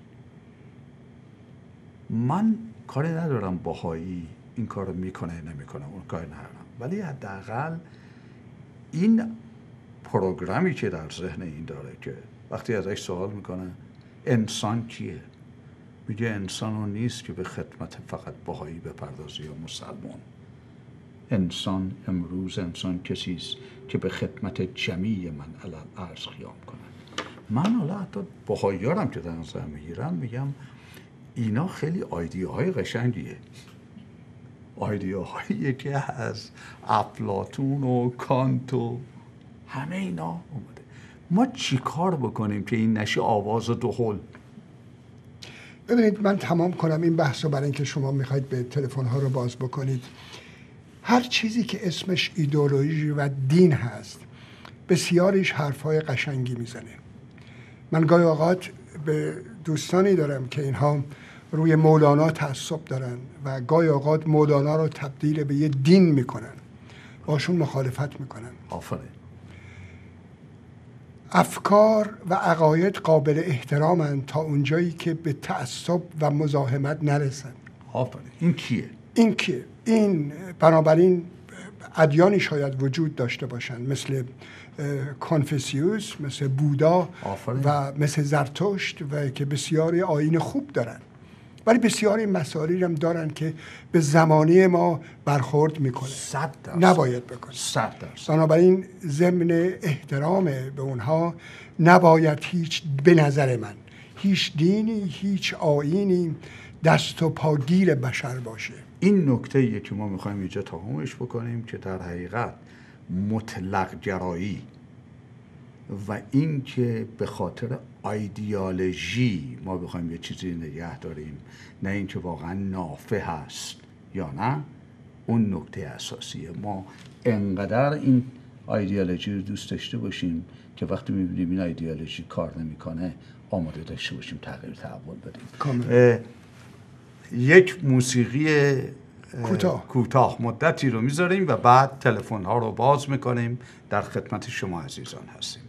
من کاری ندارم بهایی این کار رو میکنه نمیکنه، اون کاری ندارم، ولی حداقل این پروگرامی که در ذهن این داره که وقتی ازش سوال میکنه انسان کیه، میگه انسان اون نیست که به خدمت فقط بهایی بپردازی یا مسلمان. انسان امروز انسان کسی است که به خدمت جمیع من علل ارض قیام کنه. من حالا حتی بهاییارم که در نظر میگیرم میگم اینا خیلی ایده‌های قشنگیه، ایده‌هایی که از افلاطون و کانت و همه اینا اومده. ما چی کار بکنیم که این نشه آواز دهل؟ ببینید من تمام کنم این بحث رو برای اینکه شما میخواید به تلفن ها رو باز بکنید. هر چیزی که اسمش ایدئولوژی و دین هست بسیاریش حرفای قشنگی میزنه. من گاهی اوقات به دوستانی دارم که اینها روی مولانا تعصب دارن و گاهی اوقات مولانا رو تبدیل به یه دین میکنن، باشون مخالفت میکنن. آفرین. افکار و عقاید قابل احترامن تا اونجایی که به تعصب و مزاحمت نرسن. آفرین. این کیه؟ این کیه؟ این بنابراین ادیانی شاید وجود داشته باشن مثل کنفوسیوس، مثل بودا و مثل زرتشت و که بسیاری آیین خوب دارن، ولی بسیاری مسائلی هم دارن که به زمانه ما برخورد میکنه. 100% نباید بکنه. 100%. بنابراین ضمن احترام به اونها نباید به نظر من هیچ دینی هیچ آیینی دست و پاگیر بشر باشه. این نکته‌ایه که ما میخوایم اینجا تمامش بکنیم که در حقیقت مطلق گرایی و این که به خاطر ایدئولوژی ما بخوایم یه چیزی نگه داریم، نه این که واقعا نافع هست یا نه، اون نکته اساسیه. ما انقدر این ایدئولوژی رو دوست داشته باشیم که وقتی میبینیم این ایدئولوژی کار نمیکنه آماده داشته باشیم تغییر تحول بدیم. یک موسیقی کوتاه مدتی رو میذاریم و بعد تلفن ها رو باز میکنیم. در خدمت شما عزیزان هستیم.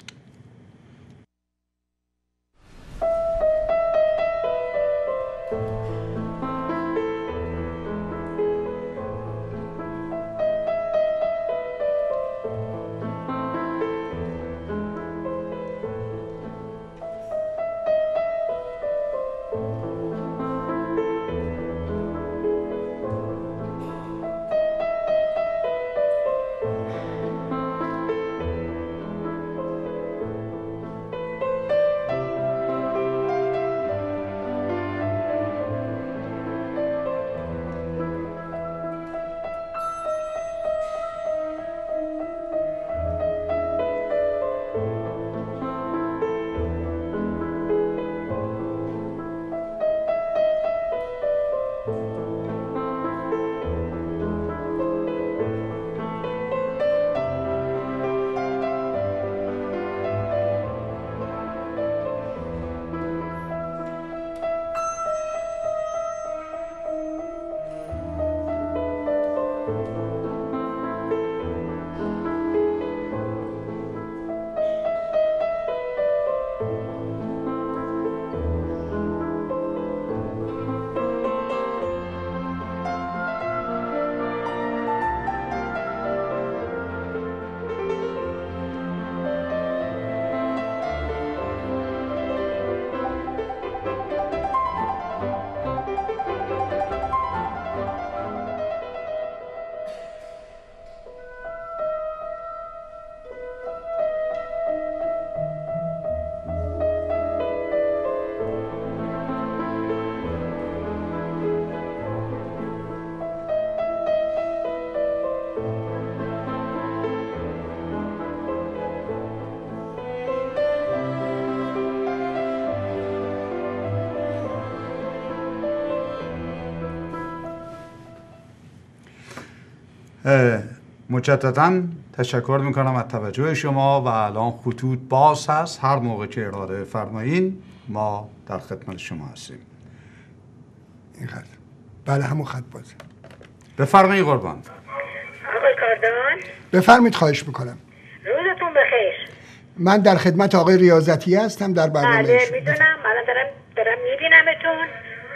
مجددا تشکر میکنم از توجه شما و الان خطوط باز هست. هر موقع که اراده بفرمایین ما در خدمت شما هستیم. این خط بله همون خط بازه. بفرمایید قربان. آقای کاردان بفرمایید خواهش میکنم. روزتون بخیر. من در خدمت آقای ریاضتی هستم در برنامه بله میدونم. الان دارم میبینمتون.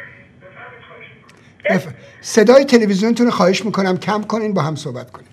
صدای تلویزیونتون رو خواهش میکنم کم کنین با هم صحبت کنین.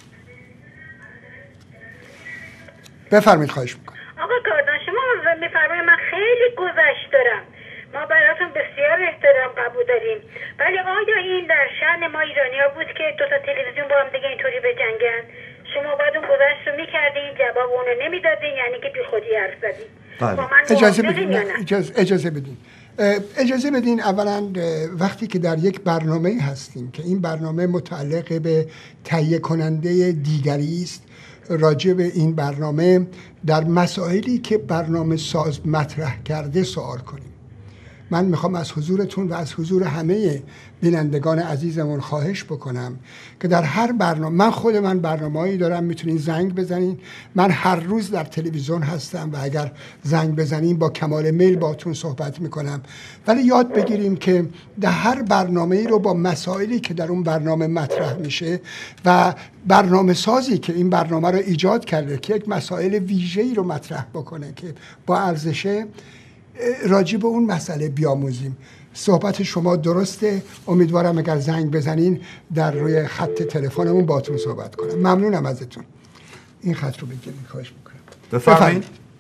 بفرمایید خواهش میکنم. آقای کاردان شما میفرمایید من خیلی گذشت دارم. ما براتون بسیار احترام قبول داریم. ولی آیا این در شأن ما ایرانی‌ها بود که دو تا تلویزیون با هم دیگه اینطوری بجنگن؟ شما باید اون گذشت رو میکردین، جواب اونو نمیدادین، یعنی که بی خودی حرف زدین. با من اجازه بدین بدین. اجازه بدین اولا وقتی که در یک برنامه هستیم که این برنامه متعلق به تهیه کننده دیگری است، راجع به این برنامه در مسائلی که برنامه ساز مطرح کرده سوال کنیم. من میخوام از حضورتون و از حضور همه بینندگان عزیزمون خواهش بکنم که در هر برنامه، من خود من برنامه‌ای دارم، میتونین زنگ بزنین. من هر روز در تلویزیون هستم و اگر زنگ بزنین با کمال میل باتون صحبت میکنم. ولی یاد بگیریم که در هر برنامه‌ای رو با مسائلی که در اون برنامه مطرح میشه و برنامه سازی که این برنامه رو ایجاد کرده که یک مسائل ویژه‌ای رو مطرح بکنه که با ارزشه، راجع به اون مسئله بیاموزیم. صحبت شما درسته. امیدوارم اگر زنگ بزنین در روی خط تلفنمون باتون صحبت کنم. ممنونم ازتون. این خط رو بگیرید خواهش میکنم. بفرمایید.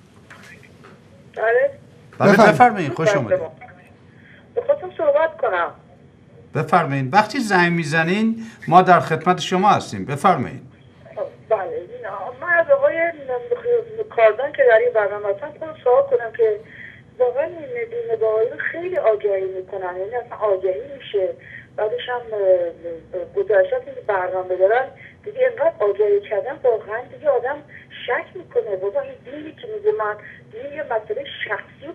بله بفرمایید. خوش اومدید. به خودتون صحبت کنم. بفرمایید. وقتی زنگ میزنین ما در خدمت شما هستیم. بفرمایید. بله من از آقای کاردان که در این برنامه هستن سوال کنم که واقعا این بین‌باهایی رو خیلی آگهی میکنن، یعنی اصلا آگهی میشه، بعدش هم گزارشات این برنامه دارن دیگه، اینقدر آگهی کردن واقعا دیگه آدم شک میکنه. بابا این دینی که میگه من دین یه مسئله شخصی و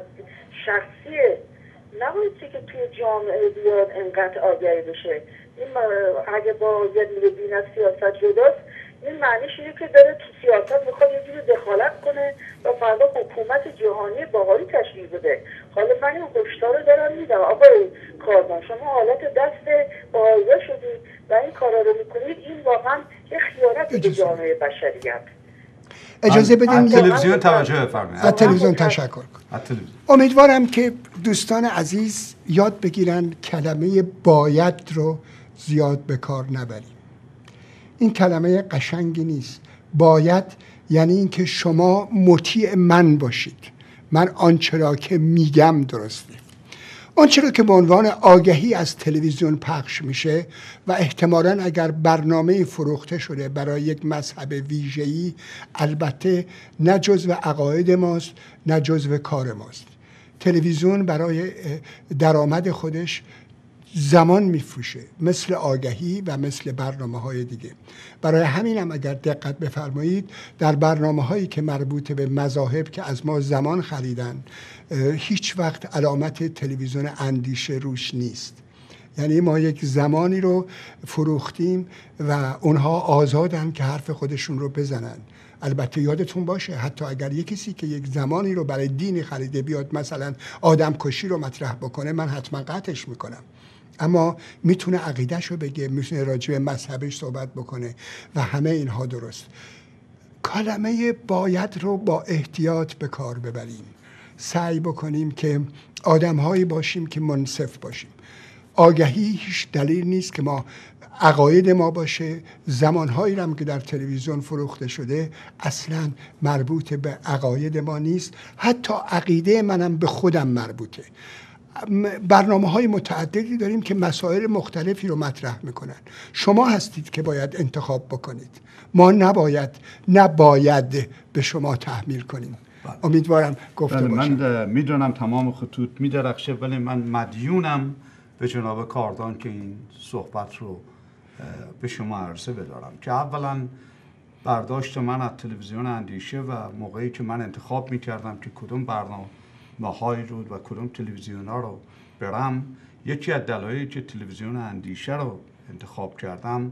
شخصیه، نباید که توی جامعه بیاد اینقدر آگهی بشه. این اگه با یه دین از سیاست جداست، این معنیش اینه که داره تو سیاست میخواد یه جوری دخالت کنه و فردا حکومت جهانی باهایی تشکیل بده. حالا من این هشدار رو دارم میدم آقای کاردان، شما حالت دست باهایی‌ها شدید و این کارا رو میکنید، این واقعا یه خیانت به جامعه بشریت. اجازه بدین تلویزیون توجه بفرمایید. از تلویزیون تشکر کنم. امیدوارم که دوستان عزیز یاد بگیرن کلمه باید رو زیاد به کار نبریم. این کلمه قشنگی نیست. باید یعنی اینکه شما مطیع من باشید. من آنچه را که میگم درسته. آنچه را که به عنوان آگهی از تلویزیون پخش میشه و احتمالاً اگر برنامه فروخته شده برای یک مذهب ویژه‌ای، البته نه جزو عقاید ماست نه جزو کار ماست. تلویزیون برای درآمد خودش زمان میفروشه، مثل آگهی و مثل برنامه‌های دیگه. برای همین هم اگر دقت بفرمایید در برنامه‌هایی که مربوط به مذاهب که از ما زمان خریدن، هیچ وقت علامت تلویزیون اندیشه روش نیست. یعنی ما یک زمانی رو فروختیم و اونها آزادن که حرف خودشون رو بزنن. البته یادتون باشه حتی اگر یک کسی که یک زمانی رو برای دینی خریده بیاد مثلا آدم کشی رو مطرح بکنه، من حتما قطعش میکنم. اما میتونه عقیدهش رو بگه، میتونه راجع به مذهبش صحبت بکنه و همه اینها درست. کلمه باید رو با احتیاط به کار ببریم. سعی بکنیم که آدم‌هایی باشیم که منصف باشیم. آگهی هیچ دلیل نیست که ما عقاید ما باشه. زمانهایی هم که در تلویزیون فروخته شده اصلا مربوط به عقاید ما نیست. حتی عقیده منم به خودم مربوطه. برنامه‌های متعددی داریم که مسائل مختلفی رو مطرح میکنن. شما هستید که باید انتخاب بکنید. ما نباید به شما تحمیل کنیم. امیدوارم گفته باشم. من میدونم تمام خطوط میدرخشه، ولی من مدیونم به جناب کاردان که این صحبت رو به شما عرضه بدارم که اولا برداشت من از تلویزیون اندیشه و موقعی که من انتخاب میکردم که کدوم برنامه‌هایی رو و کدوم تلویزیون‌ها رو برم، یکی از دلایلی که تلویزیون اندیشه رو انتخاب کردم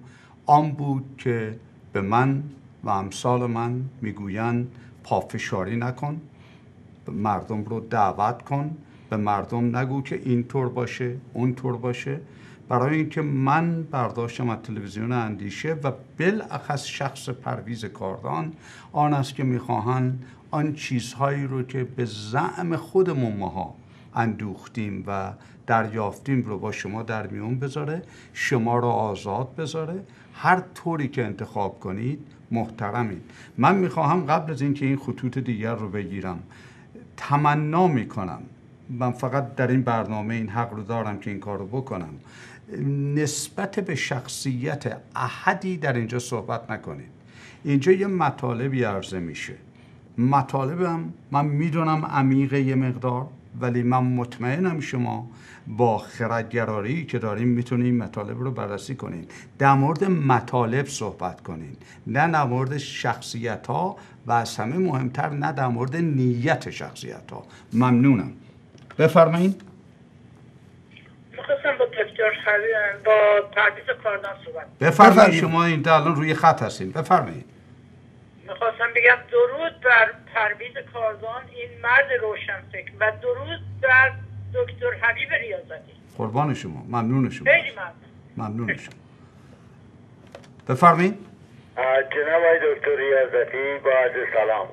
آن بود که به من و امثال من میگویند پافشاری نکن، مردم رو دعوت کن، به مردم نگو که اینطور باشه اونطور باشه. برای اینکه من برداشتم از تلویزیون اندیشه و بالاخص شخص پرویز کاردان آن است که میخواهند آن چیزهایی رو که به زعم خودمون ماها اندوختیم و دریافتیم رو با شما در میون بذاره، شما رو آزاد بذاره. هر طوری که انتخاب کنید محترمید. من میخواهم قبل از اینکه این خطوط دیگر رو بگیرم تمنا میکنم، من فقط در این برنامه این حق رو دارم که این کار رو بکنم، نسبت به شخصیت احدی در اینجا صحبت نکنید. اینجا یه مطالبی عرضه میشه، مطالبم من میدونم عمیقه یه مقدار، ولی من مطمئنم شما با خردگرایی که داریم میتونید این مطالب رو بررسی کنید. در مورد مطالب صحبت کنید، نه در مورد شخصیت ها و از همه مهمتر نه در مورد نیت شخصیت ها. ممنونم. بفرمایید. میخواستم با دکتر با پرویز کاردان صحبت. بفرمایید. شما این الان روی خط هستین. بفرمایید. میخواستم بگم درود بر پرویز کاردان، این مرد روشنفکر، و درود بر دکتر حبیب ریاضتی. قربان شما. ممنون شما. خیلی ممنون شما. بفرمایید. جناب آقای دکتر ریاضتی با عرض سلام.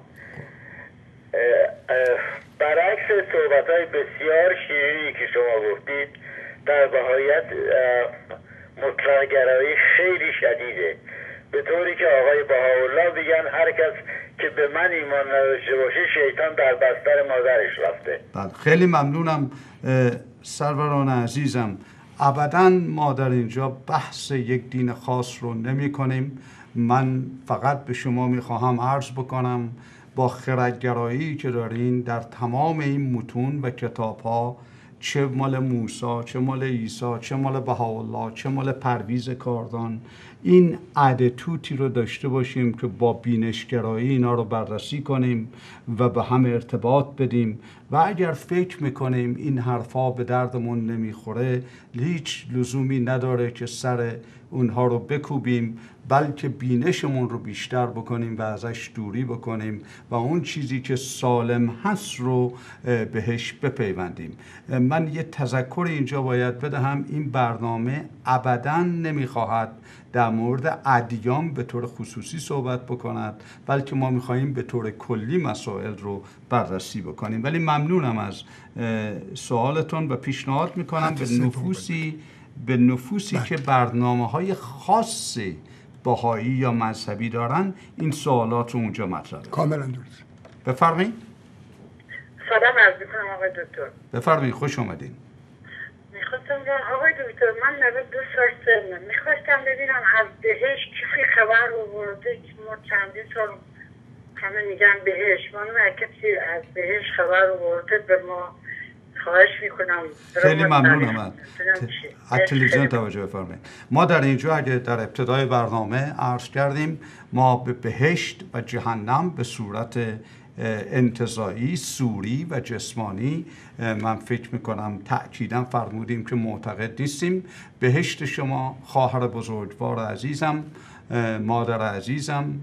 برعکس صحبت‌های بسیار شیرینی که شما گفتید، در نهایت مطلق گرایی خیلی شدیده، به طوری که آقای بهاءالله بگن هر کس که به من ایمان نداشته باشه شیطان در بستر مادرش رفته. بله خیلی ممنونم سروران عزیزم. ابداً ما در اینجا بحث یک دین خاص رو نمی کنیم. من فقط به شما میخواهم عرض بکنم با خردگرایی که دارین در تمام این متون و کتاب ها، چه مال موسی، چه مال عیسی، چه مال بهاءالله، چه مال پرویز کاردان، این اتیتودی رو داشته باشیم که با بینشگرایی اینا رو بررسی کنیم و به هم ارتباط بدیم. و اگر فکر میکنیم این حرفا به دردمون نمیخوره، هیچ لزومی نداره که سر اونها رو بکوبیم، بلکه بینشمون رو بیشتر بکنیم و ازش دوری بکنیم و اون چیزی که سالم هست رو بهش بپیوندیم. من یه تذکر اینجا باید بدهم، این برنامه ابداً نمیخواهد در مورد ادیان به طور خصوصی صحبت بکند، بلکه ما میخواییم به طور کلی مسائل رو بررسی بکنیم. ولی ممنونم از سوالتون و پیشنهاد میکنم به نفوسی که برنامه‌های خاصی بهایی یا مذهبی دارن این سوالات رو اونجا مطرحه. کاملا درست. بفرمایید. سلام عرض می‌کنم آقای دکتر. بفرمایید، خوش اومدین. میخواستم آقای دکتر، من 92 سال سنم، میخواستم ببینم از بهشت کسی خبر آورده که ما چندین سال همه میگن بهشت، من کسی از بهشت خبر آورده به ما، خواهش میکنم. خیلی ممنونم از تلویزیون توجه بفرمایید. ما در اینجا اگه در ابتدای برنامه عرض کردیم ما به بهشت و جهنم به صورت انتزاعی، سوری و جسمانی، من فکر میکنم تأکیداً فرمودیم که معتقد نیستیم. بهشت شما خواهر بزرگوار عزیزم، مادر عزیزم،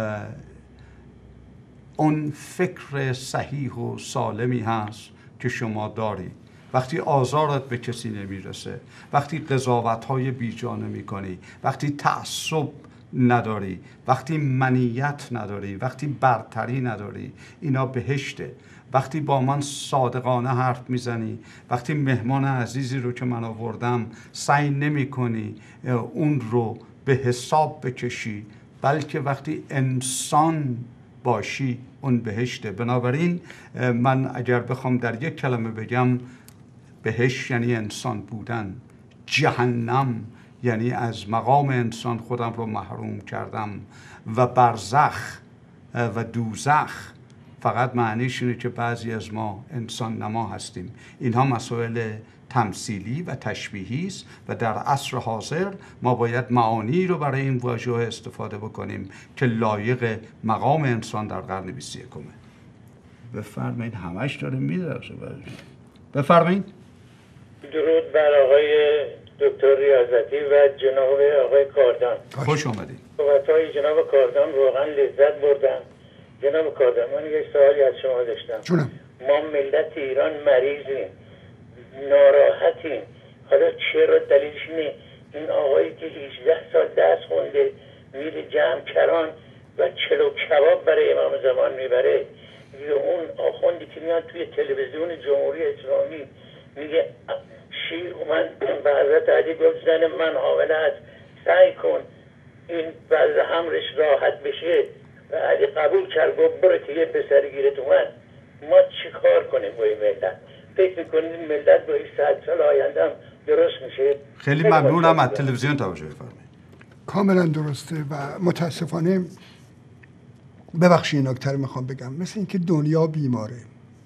اون فکر صحیح و سالمی هست که شما داری. وقتی آزارت به کسی نمیرسه، وقتی قضاوت‌های بیجا نمی‌کنی، وقتی تعصب نداری، وقتی منیت نداری، وقتی برتری نداری، اینا بهشته. وقتی با من صادقانه حرف میزنی، وقتی مهمان عزیزی رو که من آوردم سعی نمی‌کنی اون رو به حساب بکشی، بلکه وقتی انسان باشی، اون بهشته. بنابراین من اگر بخوام در یک کلمه بگم، بهشت یعنی انسان بودن، جهنم یعنی از مقام انسان خودم رو محروم کردم، و برزخ و دوزخ فقط معنیش اینه که بعضی از ما انسان نما هستیم. اینها مسائل تمثیلی و تشبیهی است و در عصر حاضر ما باید معانی رو برای این واژه استفاده بکنیم که لایق مقام انسان در قرن 21. بفرمایید. همش داره میدرسه. بفرمایید. درود بر آقای دکتر ریاضتی و جناب آقای کاردان. خوش آمدید. صحبت‌های جناب کاردان واقعا لذت بردم. جناب کاردان، من یک سوالی از شما داشتم. جونم. ما ملت ایران مریضیم، ناراحتیم. حالا چرا؟ دلیلش اینه این آقایی که 18 سال درس خونده میره جمع کران و چلو کباب برای امام زمان میبره، یا اون آخوندی که میاد توی تلویزیون جمهوری اسلامی میگه شیر من به حضرت علی گفت زن من حامله است، سعی کن این وضع حملش راحت بشه، و علی قبول کرد گفت برو که یه پسر گیرت اومد. ما چی کار کنیم با این ملت؟ فکر میکنید ملت با این 100 سال آینده هم درست میشه؟ خیلی ممنونم. از تلویزیون توجه فرمایید. کاملا درسته و متاسفانه ببخشید این نکته رو میخوام بگم، مثل اینکه دنیا بیماره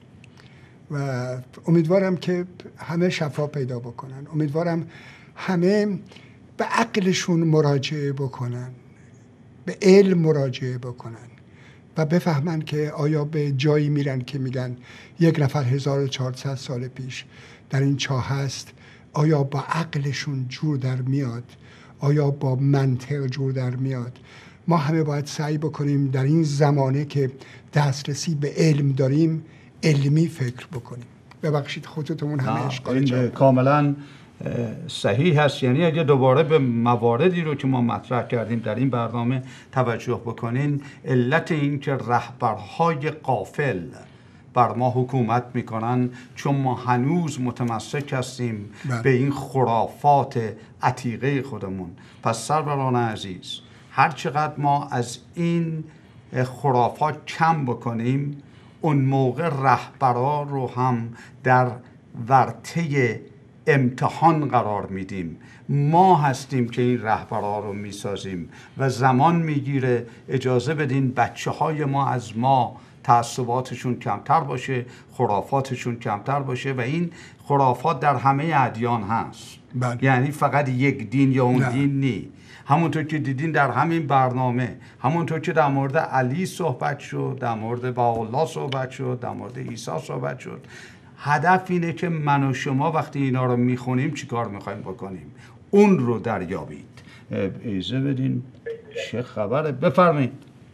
و امیدوارم که همه شفا پیدا بکنن، امیدوارم همه به عقلشون مراجعه بکنن، به علم مراجعه بکنن و بفهمن که آیا به جایی میرن که میگن یک نفر 1400 سال پیش در این چاه هست، آیا با عقلشون جور در میاد، آیا با منطق جور در میاد. ما همه باید سعی بکنیم در این زمانه که دسترسی به علم داریم علمی فکر بکنیم. ببخشید خودتون همه اشکال این کاملا صحیح هست. یعنی اگه دوباره به مواردی رو که ما مطرح کردیم در این برنامه توجه بکنین، علت این که رهبرهای غافل بر ما حکومت میکنن چون ما هنوز متمسک هستیم به این خرافات عتیقه خودمون. پس سروران عزیز، هر چقدر ما از این خرافات کم بکنیم، اون موقع رهبرا رو هم در ورطه امتحان قرار میدیم. ما هستیم که این رهبرا رو میسازیم و زمان میگیره. اجازه بدین بچه های ما از ما تعصباتشون کمتر باشه، خرافاتشون کمتر باشه، و این خرافات در همه ادیان هست. یعنی فقط یک دین یا اون دین نی. همونطور که دیدین در همین برنامه، همونطور که در مورد علی صحبت شد، در مورد بهاءالله صحبت شد، در مورد عیسی صحبت شد، هدف اینه که من و شما وقتی اینا رو میخونیم چی کار میخوایم بکنیم؟ اون رو دریابید. ایزه بدین چه خبره؟ بفرمایید.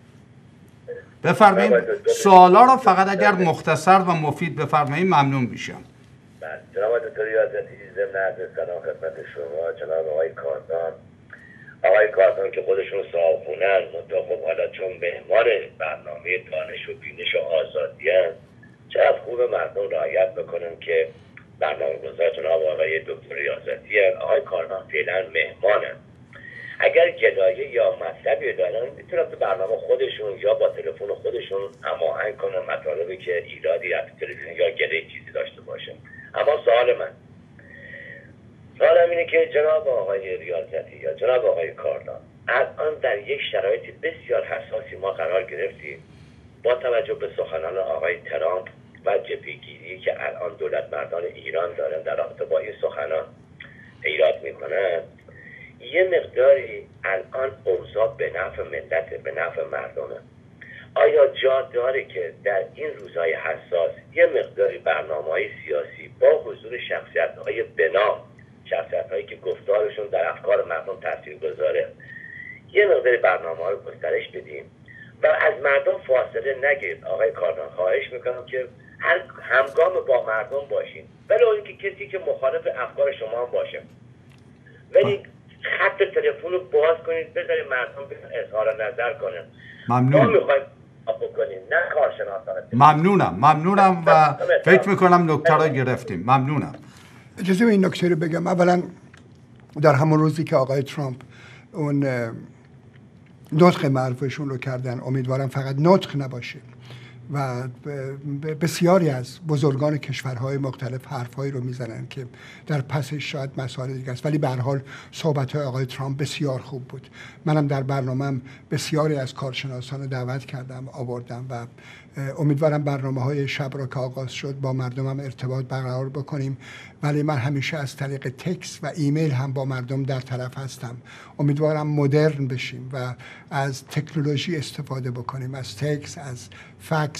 سوالا رو فقط اگر مختصر و مفید بفرمایید ممنون میشم. جناب دکتر ریاضتی، ضمن عرض سلام خدمت شما، جناب آقای کاردان که خودشون صاحبخونه‌اند، منتها خب حالا چون مهمان برنامه دانش و بینش و آزادی هست، چقدر خوب مردم رعایت بکنن که برنامه‌گذار جناب آقای دکتر ریاضتی هست. آقای کاردان فعلا مهمانن. اگر جدایه یا مطلبی دارن میتونن تو برنامه خودشون یا با تلفن خودشون هماهنگ کنن مطالبی که ایرادی از تلویزیون یا گله چیزی داشته باشه. اما سوالم اینه که جناب آقای ریاضتی یا جناب آقای کاردان، الان در یک شرایط بسیار حساسی ما قرار گرفتیم با توجه به سخنان آقای ترامپ و جبهه‌گیری که الان دولت مردان ایران دارن در رابطه با این سخنان ایراد میکنن. یه مقداری الان اوضاع به نفع ملت، به نفع مردمه. آیا جا داره که در این روزهای حساس یه مقداری برنامه‌های سیاسی با حضور شخصیت‌های بنام، شخصیت‌هایی که گفتارشون در افکار مردم تاثیر گذاره، یه مقداری برنامه‌ها رو گسترش بدیم و از مردم فاصله نگیرید؟ آقای کاردان، خواهش میکنم که همگام با مردم باشین، ولی اینکه کسی که مخالف افکار شما هم باشه، ولی خط تلفن رو باز کنید، بذارید مردم اظهار نظر کنن. ممنون. ما میخوایم بکنیم، نه کارشناسان. ممنونم و فکر میکنم نکته رو گرفتیم. ممنونم. اجازه این نکته رو بگم. اولا در همون روزی که آقای ترامپ اون نطق معروفشون رو کردن، امیدوارم فقط نطق نباشه و بسیاری از بزرگان کشورهای مختلف حرفهایی رو میزنن که در پسش شاید مسائل دیگه است، ولی به هر حال صحبت‌های آقای ترامپ بسیار خوب بود. منم در برنامه‌ام بسیاری از کارشناسان رو دعوت کردم، آوردم و امیدوارم برنامه‌های شب رو که آغاز شد با مردمم ارتباط برقرار بکنیم، ولی من همیشه از طریق تکست و ایمیل هم با مردم در طرف هستم. امیدوارم مدرن بشیم و از تکنولوژی استفاده بکنیم، از تکست، از فکس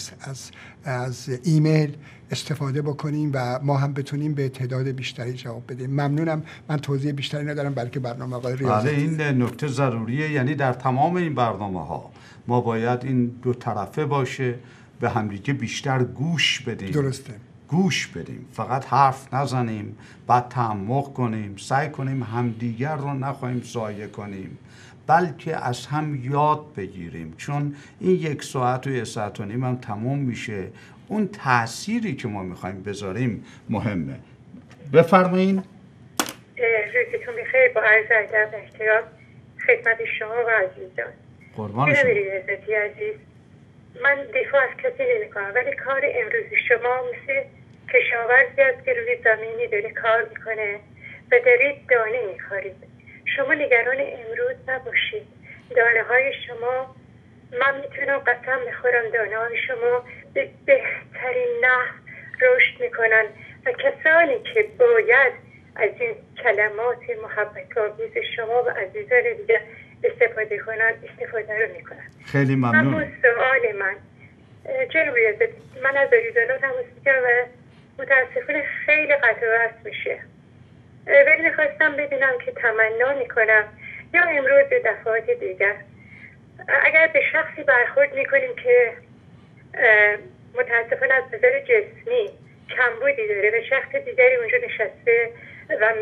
فکس، از ایمیل استفاده بکنیم و ما هم بتونیم به تعداد بیشتری جواب بدیم. ممنونم. من توضیح بیشتری ندارم بلکه برنامه آقای ریاضتی. بله، این نکته ضروریه. یعنی در تمام این برنامه‌ها ما باید این دو طرفه باشه، به همدیگه بیشتر گوش بدیم. درسته. گوش بدیم، فقط حرف نزنیم، بعد تعمق کنیم، سعی کنیم همدیگر رو نخواهیم ضایع کنیم، بلکه از هم یاد بگیریم. چون این 1 ساعت و 1 ساعت و نیم هم تموم میشه، اون تأثیری که ما میخوایم بذاریم مهمه. بفرمایین. روزتون بخیر. با عرض ادب و احترام خدمت شما و عزیزان. قربان شما. ریاضتی عزیز، من دفاع از کسی نمی کنم، ولی کار امروزی شما مثل کشاورزی است که روی زمینی داره کار میکنه و دارید دانه میخورید. شما نگران امروز نباشید. دانه های شما، من میتونم قسم بخورم دانه های شما به بهترین نحو رشد میکنن و کسانی که باید از این کلمات محبت آمیز شما و عزیزان دیگه استفاده کنن استفاده رو میکنن. خیلی ممنون. اما سوال من جناب ریاضتی، من از آریزونا تماس میگیرم و متاسفانه خیلی قطع و وصل میشه، ولی میخواستم ببینم که تمنا میکنم یا امروز به دفعات دیگر اگر به شخصی برخورد میکنیم که متاسفانه از نظر جسمی کمبودی داره و شخص دیگری اونجا نشسته و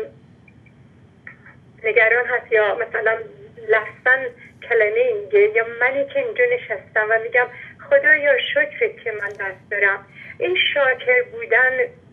نگران هست یا مثلا لفظاً کلمه میگه یا منی که اینجا نشستم و میگم خدایا شکرت که من دست دارم، این شاکر بودن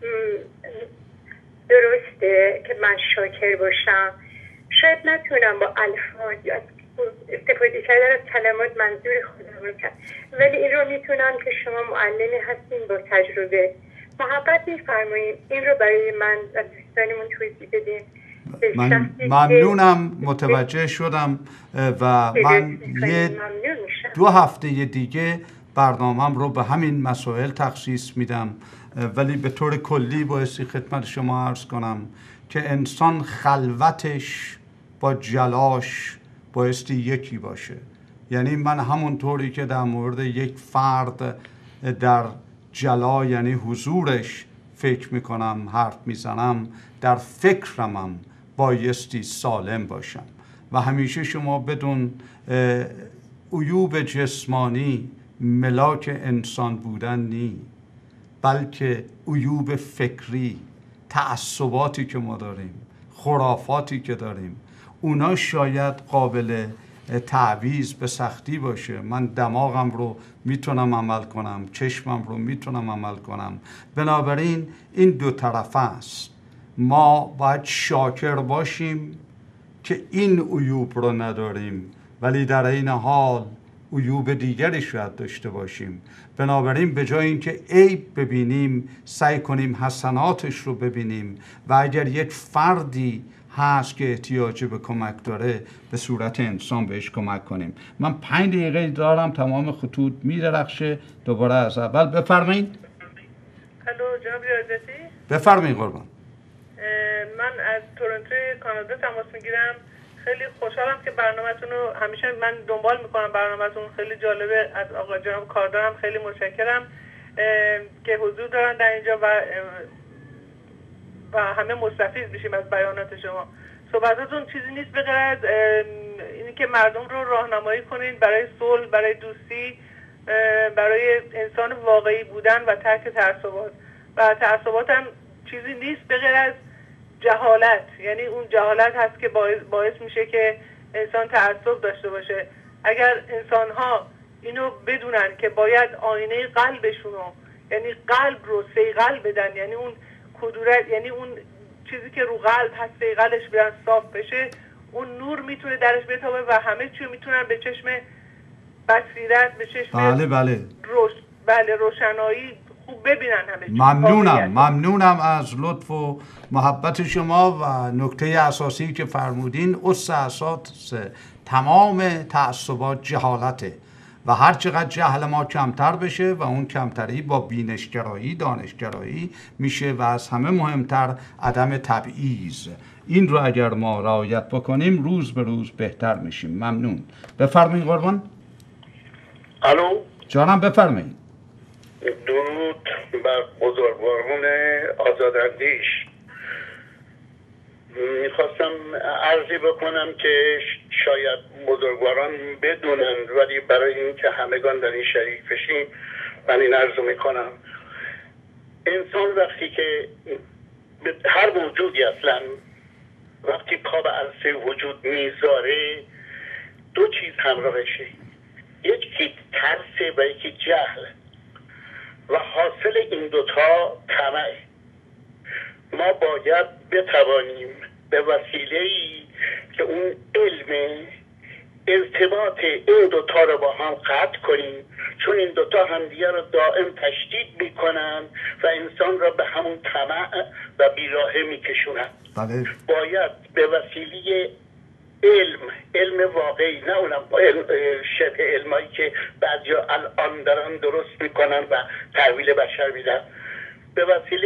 درسته که من شاکر باشم؟ شاید نتونم با الفاظ یا استفاده کردن از کلمات منظور خودم رو کرد، ولی این رو میتونم که شما معلمی هستین با تجربه محبت میفرمایید این رو برای من و دوستانمون توضیح بدین. من ممنونم، متوجه شدم و من 2 هفته دیگه برنامه‌ام رو به همین مسائل تخصیص میدم، ولی به طور کلی بایستی خدمت شما عرض کنم که انسان خلوتش با جلاش بایستی یکی باشه. یعنی من همونطوری که در مورد یک فرد در جلا یعنی حضورش فکر میکنم، حرف میزنم، در فکرمم بایستی سالم باشم و همیشه شما بدون عیوب جسمانی ملاک انسان بودن نی، بلکه عیوب فکری، تعصباتی که ما داریم، خرافاتی که داریم، اونا شاید قابل تعویض به سختی باشه. من دماغم رو میتونم عمل کنم، چشمم رو میتونم عمل کنم. بنابراین این 2 طرفه است. ما باید شاکر باشیم که این عیوب رو نداریم، ولی در این حال عیوب دیگری شاید داشته باشیم. بنابراین به جای اینکه عیب ببینیم سعی کنیم حسناتش رو ببینیم و اگر یک فردی هست که احتیاج به کمک داره به صورت انسان بهش کمک کنیم. من 5 دقیقه دارم، تمام خطوط میدرخشه. دوباره از اول بفرمایید. الو جناب ریاضتی، بفرمایید قربان. من از تورنتو کانادا تماس میگیرم. خیلی خوشحالم که برنامه‌تون رو همیشه من دنبال میکنم، برنامه‌تون خیلی جالبه. از آقا جناب کاردار هم خیلی متشکرم که حضور دارن در اینجا و همه مستفید میشیم از بیانات شما. صحبتاتون چیزی نیست به غیر از اینی که مردم رو راهنمایی کنین برای صلح، برای دوستی، برای انسان واقعی بودن و ترک تعصبات. و تعصبات هم چیزی نیست به غیر از جهالت. یعنی اون جهالت هست که باعث میشه که انسان تعصب داشته باشه. اگر انسان ها اینو بدونن که باید آینه قلبشون رو، یعنی قلب رو صیقل بدن، یعنی اون کدورت، یعنی اون چیزی که رو قلب هست صیقلش برن صاف بشه، اون نور میتونه درش بتابه و همه چی میتونن به چشم بصیرت، به چشم بله روشنایی خوب ببینن همه چی. ممنونم از لطف و محبت شما و نکته اساسی که فرمودین. اساس تمام تعصبات جهالته و هر چقدر جهل ما کمتر بشه و اون کمتری با بینشگرایی، دانشگرایی میشه و از همه مهمتر عدم تبعیض. این رو اگر ما رعایت بکنیم روز به روز بهتر میشیم. ممنون. بفرمایید قربان. الو جانم بفرمایید. و بزرگواران آزاداندیش. میخواستم عرضی بکنم که شاید بزرگواران بدونن، ولی برای اینکه همگان در این شریک بشیم من این عرض میکنم. انسان وقتی که هر موجودی اصلا وقتی پا به عرصه وجود میذاره دو چیز همراهشه، یکی ترس و یکی جهل، و حاصل این دوتا طمعه. ما باید بتوانیم به وسیله‌ای که اون علم ارتباط این دوتا رو با هم قطع کنیم، چون این دوتا همدیگه رو دائم تشدید میکنن و انسان را به همون طمع و بیراهه میکشونن. بله. باید به وسیله علم واقعی، نه اونم شبه علمایی که بعضیا الان دارن درست میکنن و تحویل بشر میدن، به وسیله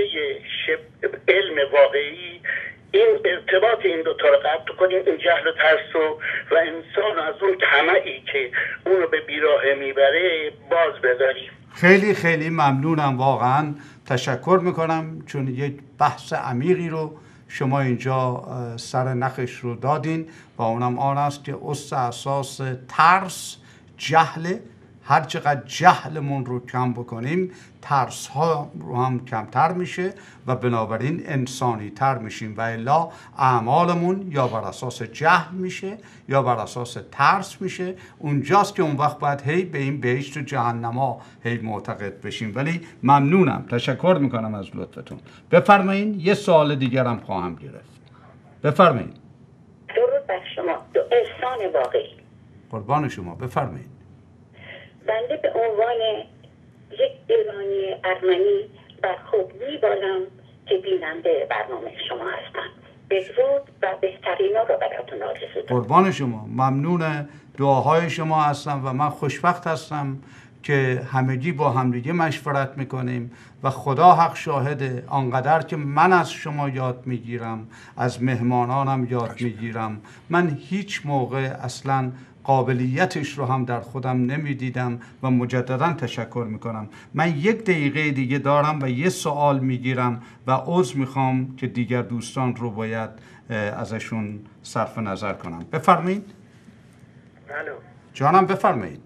علم واقعی این ارتباط این دوتا رو قطع کنیم، این جهل و ترس و انسان از اون طمعی که اون رو به بیراهه میبره باز بداریم. خیلی خیلی ممنونم، واقعا تشکر میکنم، چون یک بحث عمیقی رو شما اینجا سر نخش رو دادین و اونم آن است که اساس ترس جهل. هر چقدر جهلمون رو کم بکنیم ترس ها رو هم کمتر میشه و بنابراین انسانی تر میشیم، و الا اعمالمون یا بر اساس جهل میشه یا بر اساس ترس میشه. اونجاست که اون وقت باید هی به این بهشت و جهنما هی معتقد بشیم. ولی ممنونم، تشکر میکنم از لطفتون. بفرمایین، یه سوال دیگرم خواهم گرفت. بفرمایین. درود بر شما، احسان واقعی. قربان شما، بفرمایین. بنده به عنوان یک ایرانی ارمنی بر خوب میبالم که بیننده برنامه شما هستم. بدرود و بهترین رو براتون آرزو دارم. قربان شما، ممنون دعاهای شما هستم و من خوشبخت هستم که همگی با همدیگه مشورت میکنیم و خدا حق شاهده آنقدر که من از شما یاد میگیرم، از مهمانانم یاد میگیرم. من هیچ موقع اصلا قابلیتش رو هم در خودم نمیدیدم و مجددا تشکر میکنم. من 1 دقیقه دیگه دارم و یه سوال میگیرم و عذر میخوام که دیگر دوستان رو باید ازشون صرف نظر کنم. بفرمایید. الو. جانم بفرمایید.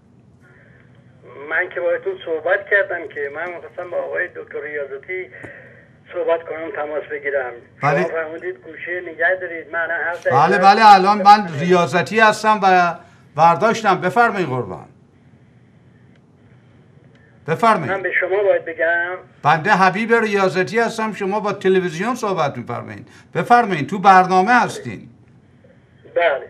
من که باهاتون صحبت کردم که من می‌خواستم با آقای دکتر ریاضتی صحبت کنم، تماس بگیرم. بله. شما فرمودید گوشه نگه دارید. من بله الان من ریاضتی هستم و برداشتم. بفرمایید قربان. بفرمایید. من به شما باید بگم. بنده حبیب ریاضتی هستم، شما با تلویزیون صحبت می‌فرمایید. بفرمایید، تو برنامه هستین. بله.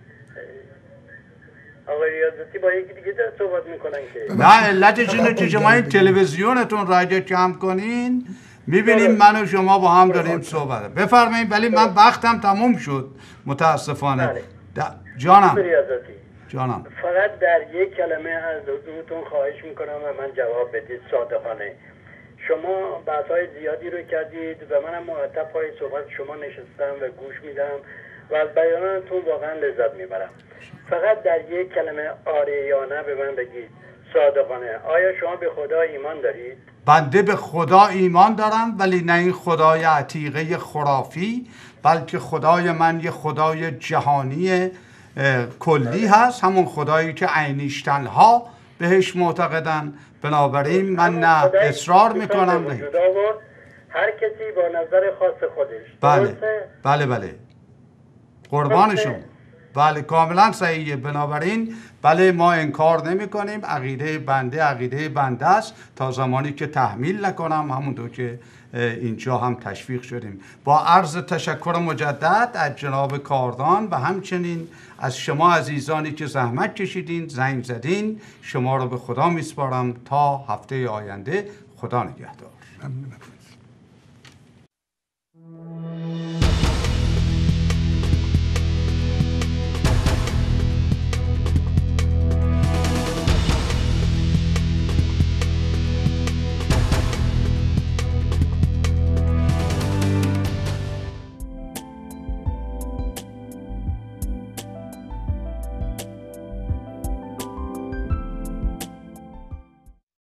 آقای ریاضتی با یکی دیگه داره صحبت میکنن که نه، علتش اینه که شما این تلویزیونتون را اگه کم کنین میبینیم من و شما با هم داریم صحبت. بفرمایید. ولی من وقتم تموم شد متاسفانه. جانم جانم، فقط در یک کلمه از حضورتون خواهش میکنم و من جواب بدید صادقانه. شما بحث‌های زیادی رو کردید و منم مرتب پای صحبت شما نشستم و گوش میدم و از بیاناتون واقعا لذت میبرم. فقط در یک کلمه آره یا نه به من بگید صادقانه، آیا شما به خدا ایمان دارید؟ بنده به خدا ایمان دارم، ولی نه این خدای عتیقه خرافی، بلکه خدای من یه خدای جهانی کلی هست، همون خدایی که اینیشتن ها بهش معتقدن. بنابراین من نه اصرار میکنم نه. هر کسی با نظر خاص خودش. بله قربان شما. بله کاملا صحیحه. بنابراین بله ما انکار نمی کنیم. عقیده بنده است تا زمانی که تحمیل نکنم، همونطور که اینجا هم تشویق شدیم. با عرض تشکر مجدد از جناب کاردان و همچنین از شما عزیزانی که زحمت کشیدین، زنگ زدین، شما رو به خدا میسپارم تا هفته آینده. خدا نگهدار.